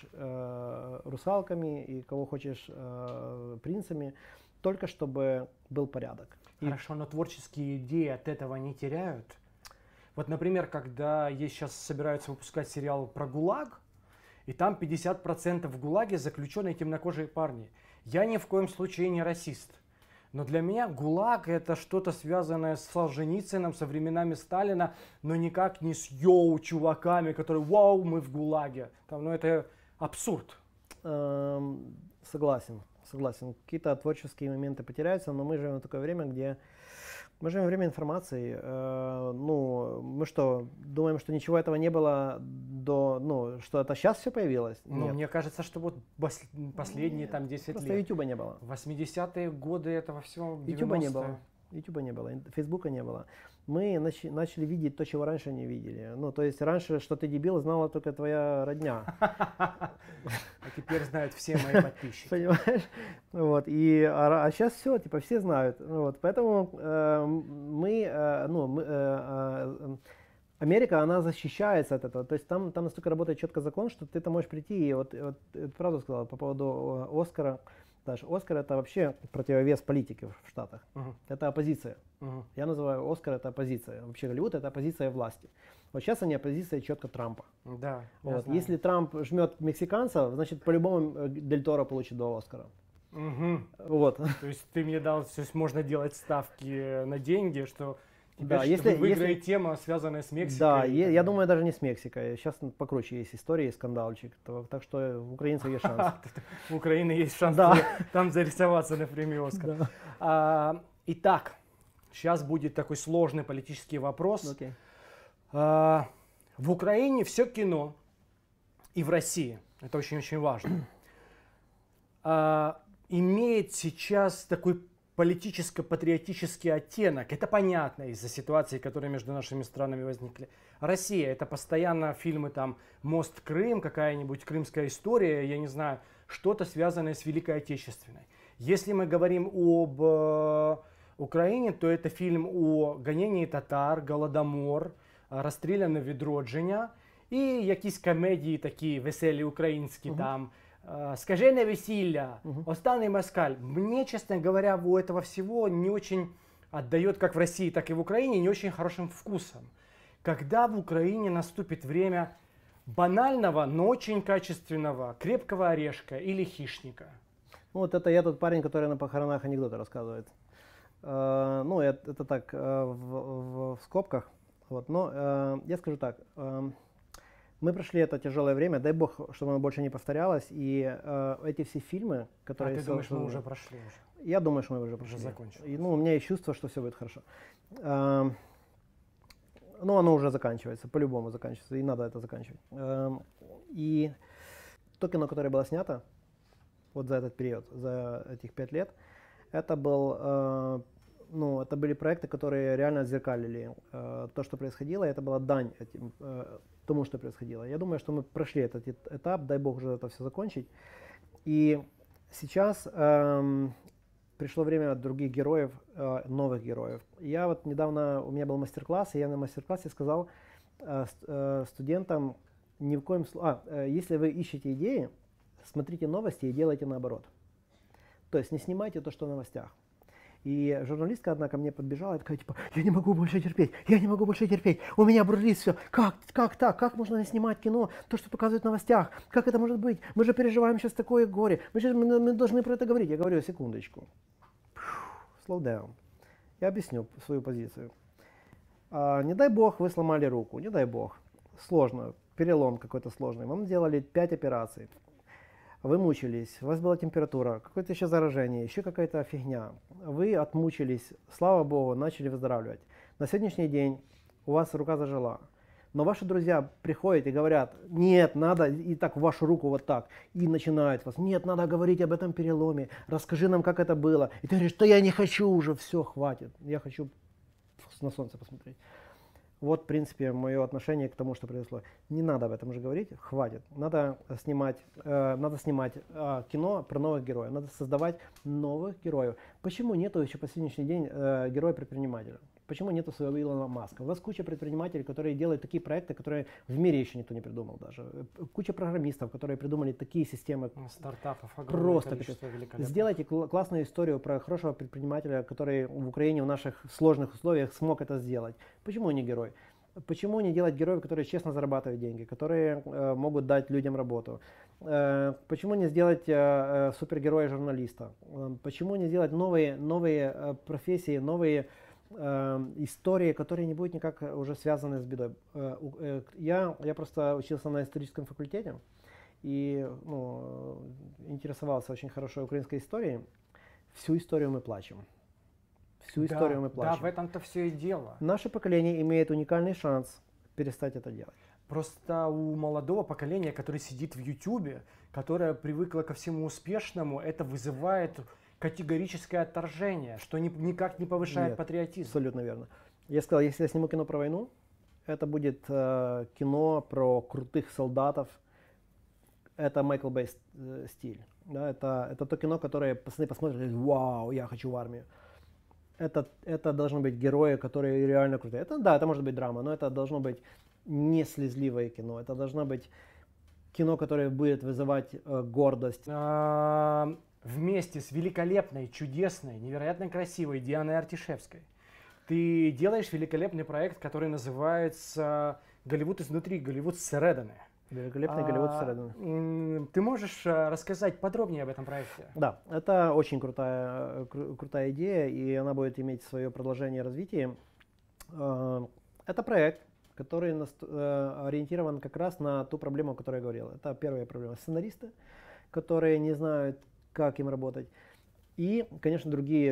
русалками и кого хочешь принцами, только чтобы был порядок. Хорошо, но творческие идеи от этого не теряют? Вот, например, когда сейчас собираются выпускать сериал про ГУЛАГ, и там 50% в ГУЛАГе заключенные темнокожие парни. Я ни в коем случае не расист. Но для меня ГУЛАГ это что-то связанное с Солженицыным, со временами Сталина, но никак не с йоу чуваками, которые вау, мы в ГУЛАГе. Там, ну это абсурд. Согласен. Какие-то творческие моменты потеряются, но мы живем в такое время, где мы живем в время информации. Ну, мы что, думаем, что ничего этого не было что это сейчас все появилось? Ну, мне кажется, что вот последние там 10 Просто лет. Ютуба не было. 80-е годы этого всего, 90-е. Ютуба не было, Фейсбука не было. Мы начали видеть то, чего раньше не видели. Ну, то есть раньше, что ты дебил, знала только твоя родня. А теперь знают все мои подписчики. Понимаешь? Вот. А сейчас все, типа, все знают. Вот. Поэтому Америка, она защищается от этого. То есть там настолько работает четко закон, что ты можешь прийти и вот правду сказала по поводу Оскара. Даже Оскар это вообще противовес политики в Штатах. Это оппозиция. Я называю Оскар это оппозиция. Вообще Голливуд это оппозиция власти. Вот сейчас они оппозиция четко Трампа. Да. Вот. Если Трамп жмет мексиканцев, значит по-любому Дель Торо получит 2 Оскара. Вот. То есть ты мне дал, то есть можно делать ставки на деньги, что да, если выиграет тема, связанная с Мексикой. Да, я думаю, даже не с Мексикой. Сейчас покруче есть истории, скандалчик. Так что у украинцев есть шанс. У Украины есть шанс там зарисоваться на премию Оскар. Итак, сейчас будет такой сложный политический вопрос. В Украине все кино и в России, это очень-очень важно, имеет сейчас такой политическо-патриотический оттенок. Это понятно из-за ситуации, которые между нашими странами возникли. Россия — это постоянно фильмы там «Мост Крым», какая-нибудь крымская история, я не знаю, что-то связанное с Великой Отечественной. Если мы говорим об Украине, то это фильм о гонении татар, Голодомор, розстріляне відродження і якісь комедії такі веселі українські там. «Скажене весілля», «Останній москаль». Мне, честно говоря, у этого всего не очень отдает, как в России, так и в Украине, не очень хорошим вкусом. Когда в Украине наступит время банального, но очень качественного «Крепкого орешка» или «Хищника»? Ну, вот это я тот парень, который на похоронах анекдоты рассказывает. Ну, это так, в скобках. Вот. Но я скажу так. Мы прошли это тяжелое время, дай бог, чтобы оно больше не повторялось, и эти все фильмы, которые... ты думаешь, мы уже прошли? Я думаю, что мы уже прошли. Уже закончилось. И, у меня есть чувство, что все будет хорошо. Но оно уже заканчивается, по-любому заканчивается, и надо это заканчивать. И то кино, которое было снято вот за этот период, за этих 5 лет, это был... это были проекты, которые реально отзеркалили то, что происходило, и это была дань тому, что происходило. Я думаю, что мы прошли этот этап, дай бог уже это все закончить. И сейчас пришло время других героев, новых героев. Я вот недавно, у меня был мастер-класс, и я на мастер-классе сказал студентам, ни в коем случае, если вы ищете идеи, смотрите новости и делайте наоборот. То есть не снимайте то, что в новостях. И журналистка одна ко мне подбежала и такая, типа, я не могу больше терпеть, у меня бурлит все, как так, как можно не снимать кино, то, что показывают в новостях, как это может быть, мы же переживаем сейчас такое горе, мы должны про это говорить. Я говорю, секундочку, slow down, я объясню свою позицию. Не дай бог вы сломали руку, не дай бог, сложно, перелом какой-то сложный, вам сделали 5 операций. Вы мучились, у вас была температура, какое-то еще заражение, еще какая-то фигня. Вы отмучились, слава богу, начали выздоравливать. На сегодняшний день у вас рука зажила. Но ваши друзья приходят и говорят, нет, надо, и так вашу руку вот так, и начинают вас, нет, надо говорить об этом переломе, расскажи нам, как это было. И ты говоришь, что я не хочу уже, все, хватит, я хочу на солнце посмотреть. Вот, в принципе, мое отношение к тому, что произошло. Не надо об этом уже говорить, хватит. Надо снимать кино про новых героев, надо создавать новых героев. Почему нету еще по сегодняшний день героя-предпринимателя? Почему нету своего Илона Маска? У вас куча предпринимателей, которые делают такие проекты, которые в мире еще никто не придумал даже. Куча программистов, которые придумали такие системы. Стартапов Просто количество великолепно. Сделайте классную историю про хорошего предпринимателя, который в Украине в наших сложных условиях смог это сделать. Почему он не герой? Почему не делать героев, которые честно зарабатывают деньги, которые могут дать людям работу? Почему не сделать супергероя журналиста? Почему не сделать новые профессии, новые истории, которые не будут никак уже связаны с бедой? Я просто учился на историческом факультете и интересовался очень хорошо украинской историей. Всю историю мы плачем. Всю историю мы плачем. Да, в этом-то все и дело. Наше поколение имеет уникальный шанс перестать это делать. Просто у молодого поколения, которое сидит в Ютубе, которое привыкло ко всему успешному, это вызывает категорическое отторжение, что никак не повышает патриотизм. Абсолютно верно. Я сказал, если я сниму кино про войну, это будет кино про крутых солдатов. Это Майкл Бэй стиль. Да, это то кино, которое пацаны посмотрят и говорят: вау, я хочу в армию. Это должны быть герои, которые реально крутые. Это может быть драма, но это должно быть не слезливое кино. Это должно быть кино, которое будет вызывать гордость. Вместе с великолепной, чудесной, невероятно красивой Дианой Артишевской ты делаешь великолепный проект, который называется «Голливуд изнутри», «Голливуд зсередини». Великолепный Голливуд зсередини. Ты можешь рассказать подробнее об этом проекте? Да, это очень крутая идея, и она будет иметь свое продолжение и развитие. Это проект, который ориентирован как раз на ту проблему, о которой я говорил. Это первая проблема. Сценаристы, которые не знают, как им работать. И, конечно, другие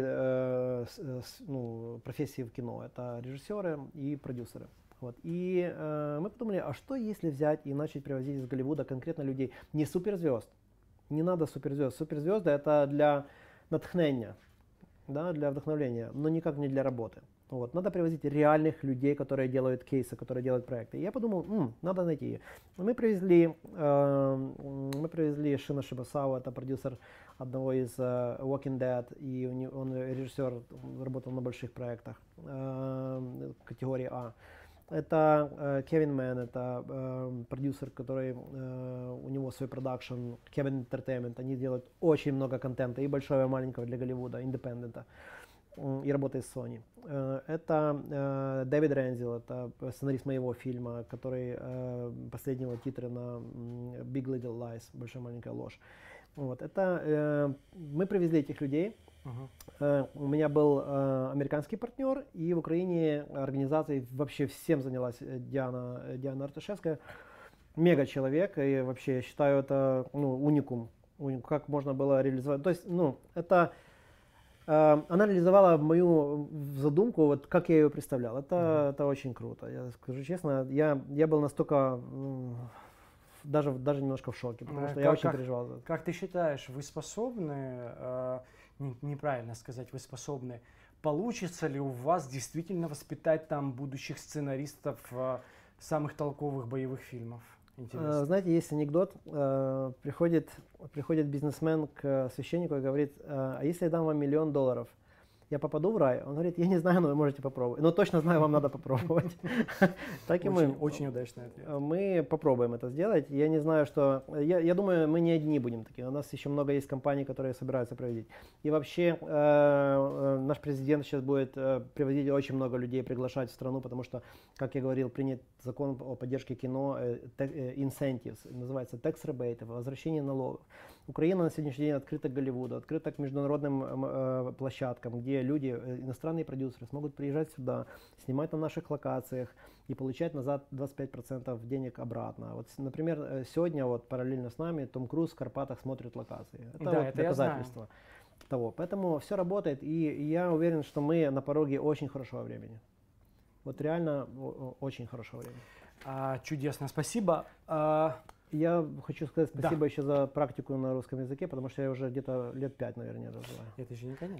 профессии в кино. Это режиссеры и продюсеры. Вот. И мы подумали, а что если взять и начать привозить из Голливуда конкретно людей? Не суперзвезд. Не надо суперзвезд. Суперзвезды это для натхнения, да, для вдохновления, но никак не для работы. Вот. Надо привозить реальных людей, которые делают кейсы, которые делают проекты. И я подумал, надо найти. Мы привезли Шина Шибасау, это продюсер одного из Walking Dead, и он режиссер, работал на больших проектах категории А. Это Кевин Мэн, это продюсер, который у него свой продакшн, Kevin Entertainment. Они делают очень много контента, и большого, и маленького для Голливуда, индепендента, и работает с Sony. Это Дэвид Рензел, это сценарист моего фильма, который последнего титра на Big Little Lies, большая маленькая ложь. Вот. Это мы привезли этих людей. У меня был американский партнер, и в Украине организацией вообще всем занялась Диана Артишевская. Мега человек, и вообще я считаю это уникум. Как можно было реализовать. То есть, она реализовала мою задумку, вот как я ее представлял. Это очень круто. Я скажу честно, я был настолько даже немножко в шоке, потому что я очень переживал за это. Как ты считаешь, вы способны, неправильно сказать, вы способны, получится ли у вас действительно воспитать там будущих сценаристов самых толковых боевых фильмов? Интересно. Знаете, есть анекдот. Приходит бизнесмен к священнику и говорит: а если я дам вам $1 миллион, я попаду в рай? Он говорит: я не знаю, но вы можете попробовать. Но точно знаю, вам надо попробовать. Так и мы. Очень удачный ответ. Мы попробуем это сделать. Я не знаю, что... Я думаю, мы не одни будем такие. У нас еще много есть компаний, которые собираются проводить. И вообще наш президент сейчас будет привозить очень много людей, приглашать в страну, потому что, как я говорил, принят закон о поддержке кино, incentives, называется tax rebate, возвращение налогов. Украина на сегодняшний день открыта к Голливуду, открыта к международным площадкам, где люди, иностранные продюсеры, смогут приезжать сюда, снимать на наших локациях и получать назад 25% денег обратно. Вот, например, сегодня вот параллельно с нами Том Круз в Карпатах смотрит локации. Это да, вот это доказательство того. Поэтому все работает, и я уверен, что мы на пороге очень хорошего времени. Вот реально очень хорошего времени. Чудесно, спасибо. Я хочу сказать спасибо еще за практику на русском языке, потому что я уже где-то лет 5, наверное, развиваю. Это еще не конец.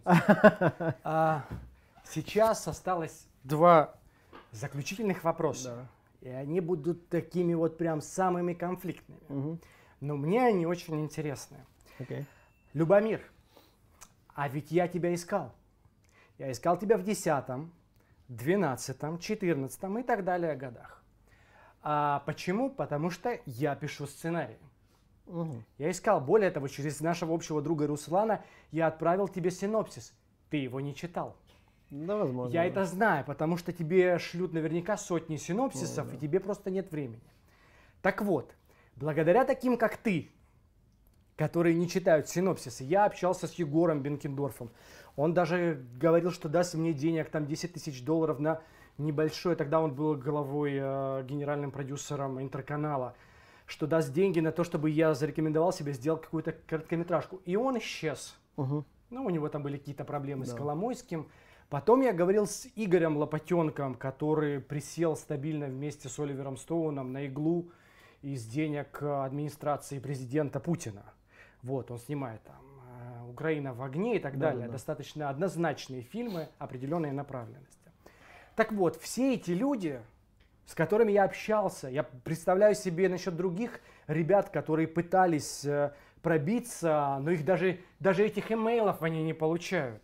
Сейчас осталось 2 заключительных вопроса. Да. И они будут такими вот прям самыми конфликтными. Но мне они очень интересны. Okay. Любомир, а ведь я тебя искал. Я искал тебя в 10-м, 12, 14 и так далее годах. А почему? Потому что я пишу сценарий. Я искал, более того, через нашего общего друга Руслана я отправил тебе синопсис. Ты его не читал. Да, возможно. Я это знаю, потому что тебе шлют наверняка сотни синопсисов, и тебе просто нет времени. Так вот, благодаря таким, как ты, которые не читают синопсисы, я общался с Егором Бенкендорфом. Он даже говорил, что даст мне денег, там, $10 000 на небольшое, тогда он был главой, генеральным продюсером Интерканала, что даст деньги на то, чтобы я зарекомендовал себе сделать какую-то короткометражку. И он исчез. Ну, у него там были какие-то проблемы с Коломойским. Потом я говорил с Игорем Лопатенком, который присел стабильно вместе с Оливером Стоуном на иглу из денег администрации президента Путина. Вот, он снимает там «Украина в огне» и так далее. Достаточно однозначные фильмы определенной направленности. Так вот, все эти люди, с которыми я общался, я представляю себе насчет других ребят, которые пытались пробиться, но их даже этих имейлов они не получают.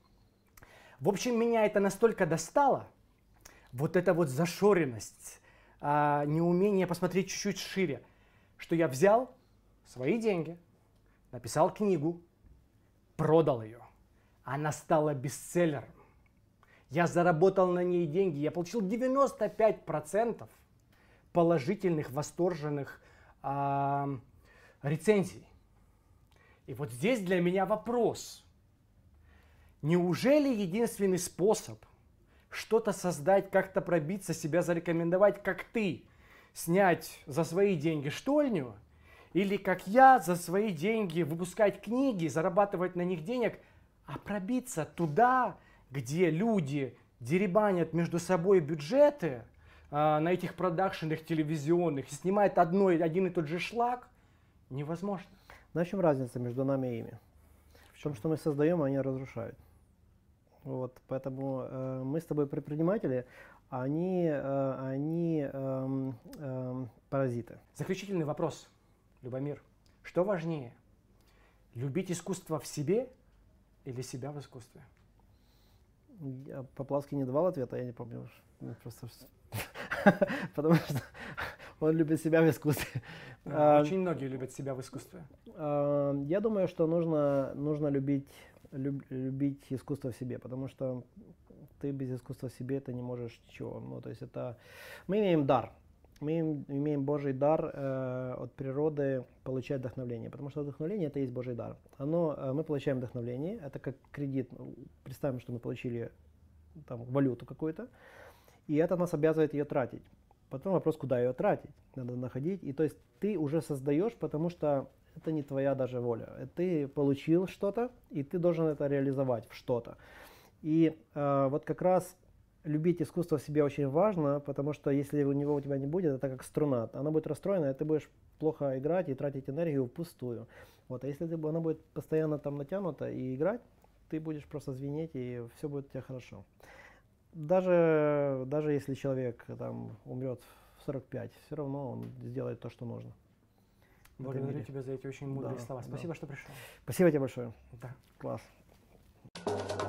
В общем, меня это настолько достало, вот эта вот зашоренность, неумение посмотреть чуть-чуть шире, что я взял свои деньги, написал книгу, продал ее. Она стала бестселлером. Я заработал на ней деньги, я получил 95% положительных, восторженных рецензий. И вот здесь для меня вопрос. Неужели единственный способ что-то создать, как-то пробиться, себя зарекомендовать, как ты, снять за свои деньги штольню, или как я за свои деньги выпускать книги, зарабатывать на них денег, а пробиться туда, где люди деребанят между собой бюджеты на этих продакшенах телевизионных и снимают один и тот же шлак, невозможно. Знаешь, в чем разница между нами и ими? В том, что мы создаем, а они разрушают. Вот, поэтому мы с тобой предприниматели, а они паразиты. Заключительный вопрос, Любомир. Что важнее? Любить искусство в себе или себя в искусстве? Поплавский не давал ответа, я не помню. Просто... Потому что он любит себя в искусстве. Очень многие любят себя в искусстве. Я думаю, что нужно любить искусство в себе, потому что ты без искусства в себе ты не можешь ничего. Ну, то есть это мы имеем дар, мы имеем Божий дар от природы получать вдохновление, потому что вдохновление это и есть Божий дар. Мы получаем вдохновление, это как кредит. Представим, что мы получили там валюту какую-то, и это нас обязывает ее тратить. Потом вопрос, куда ее тратить, надо находить. И то есть ты уже создаешь, потому что это не твоя даже воля. Ты получил что-то, и ты должен это реализовать в что-то. И вот как раз любить искусство в себе очень важно, потому что если у тебя не будет, это как струна. Она будет расстроена, и ты будешь плохо играть и тратить энергию впустую. Вот. А если она будет постоянно там натянута и играть, ты будешь просто звенеть, и все будет у тебя хорошо. Даже если человек там умрет в 45, все равно он сделает то, что нужно. Благодарю тебя за эти очень мудрые слова. Спасибо, что пришел. Спасибо тебе большое. Да. Класс.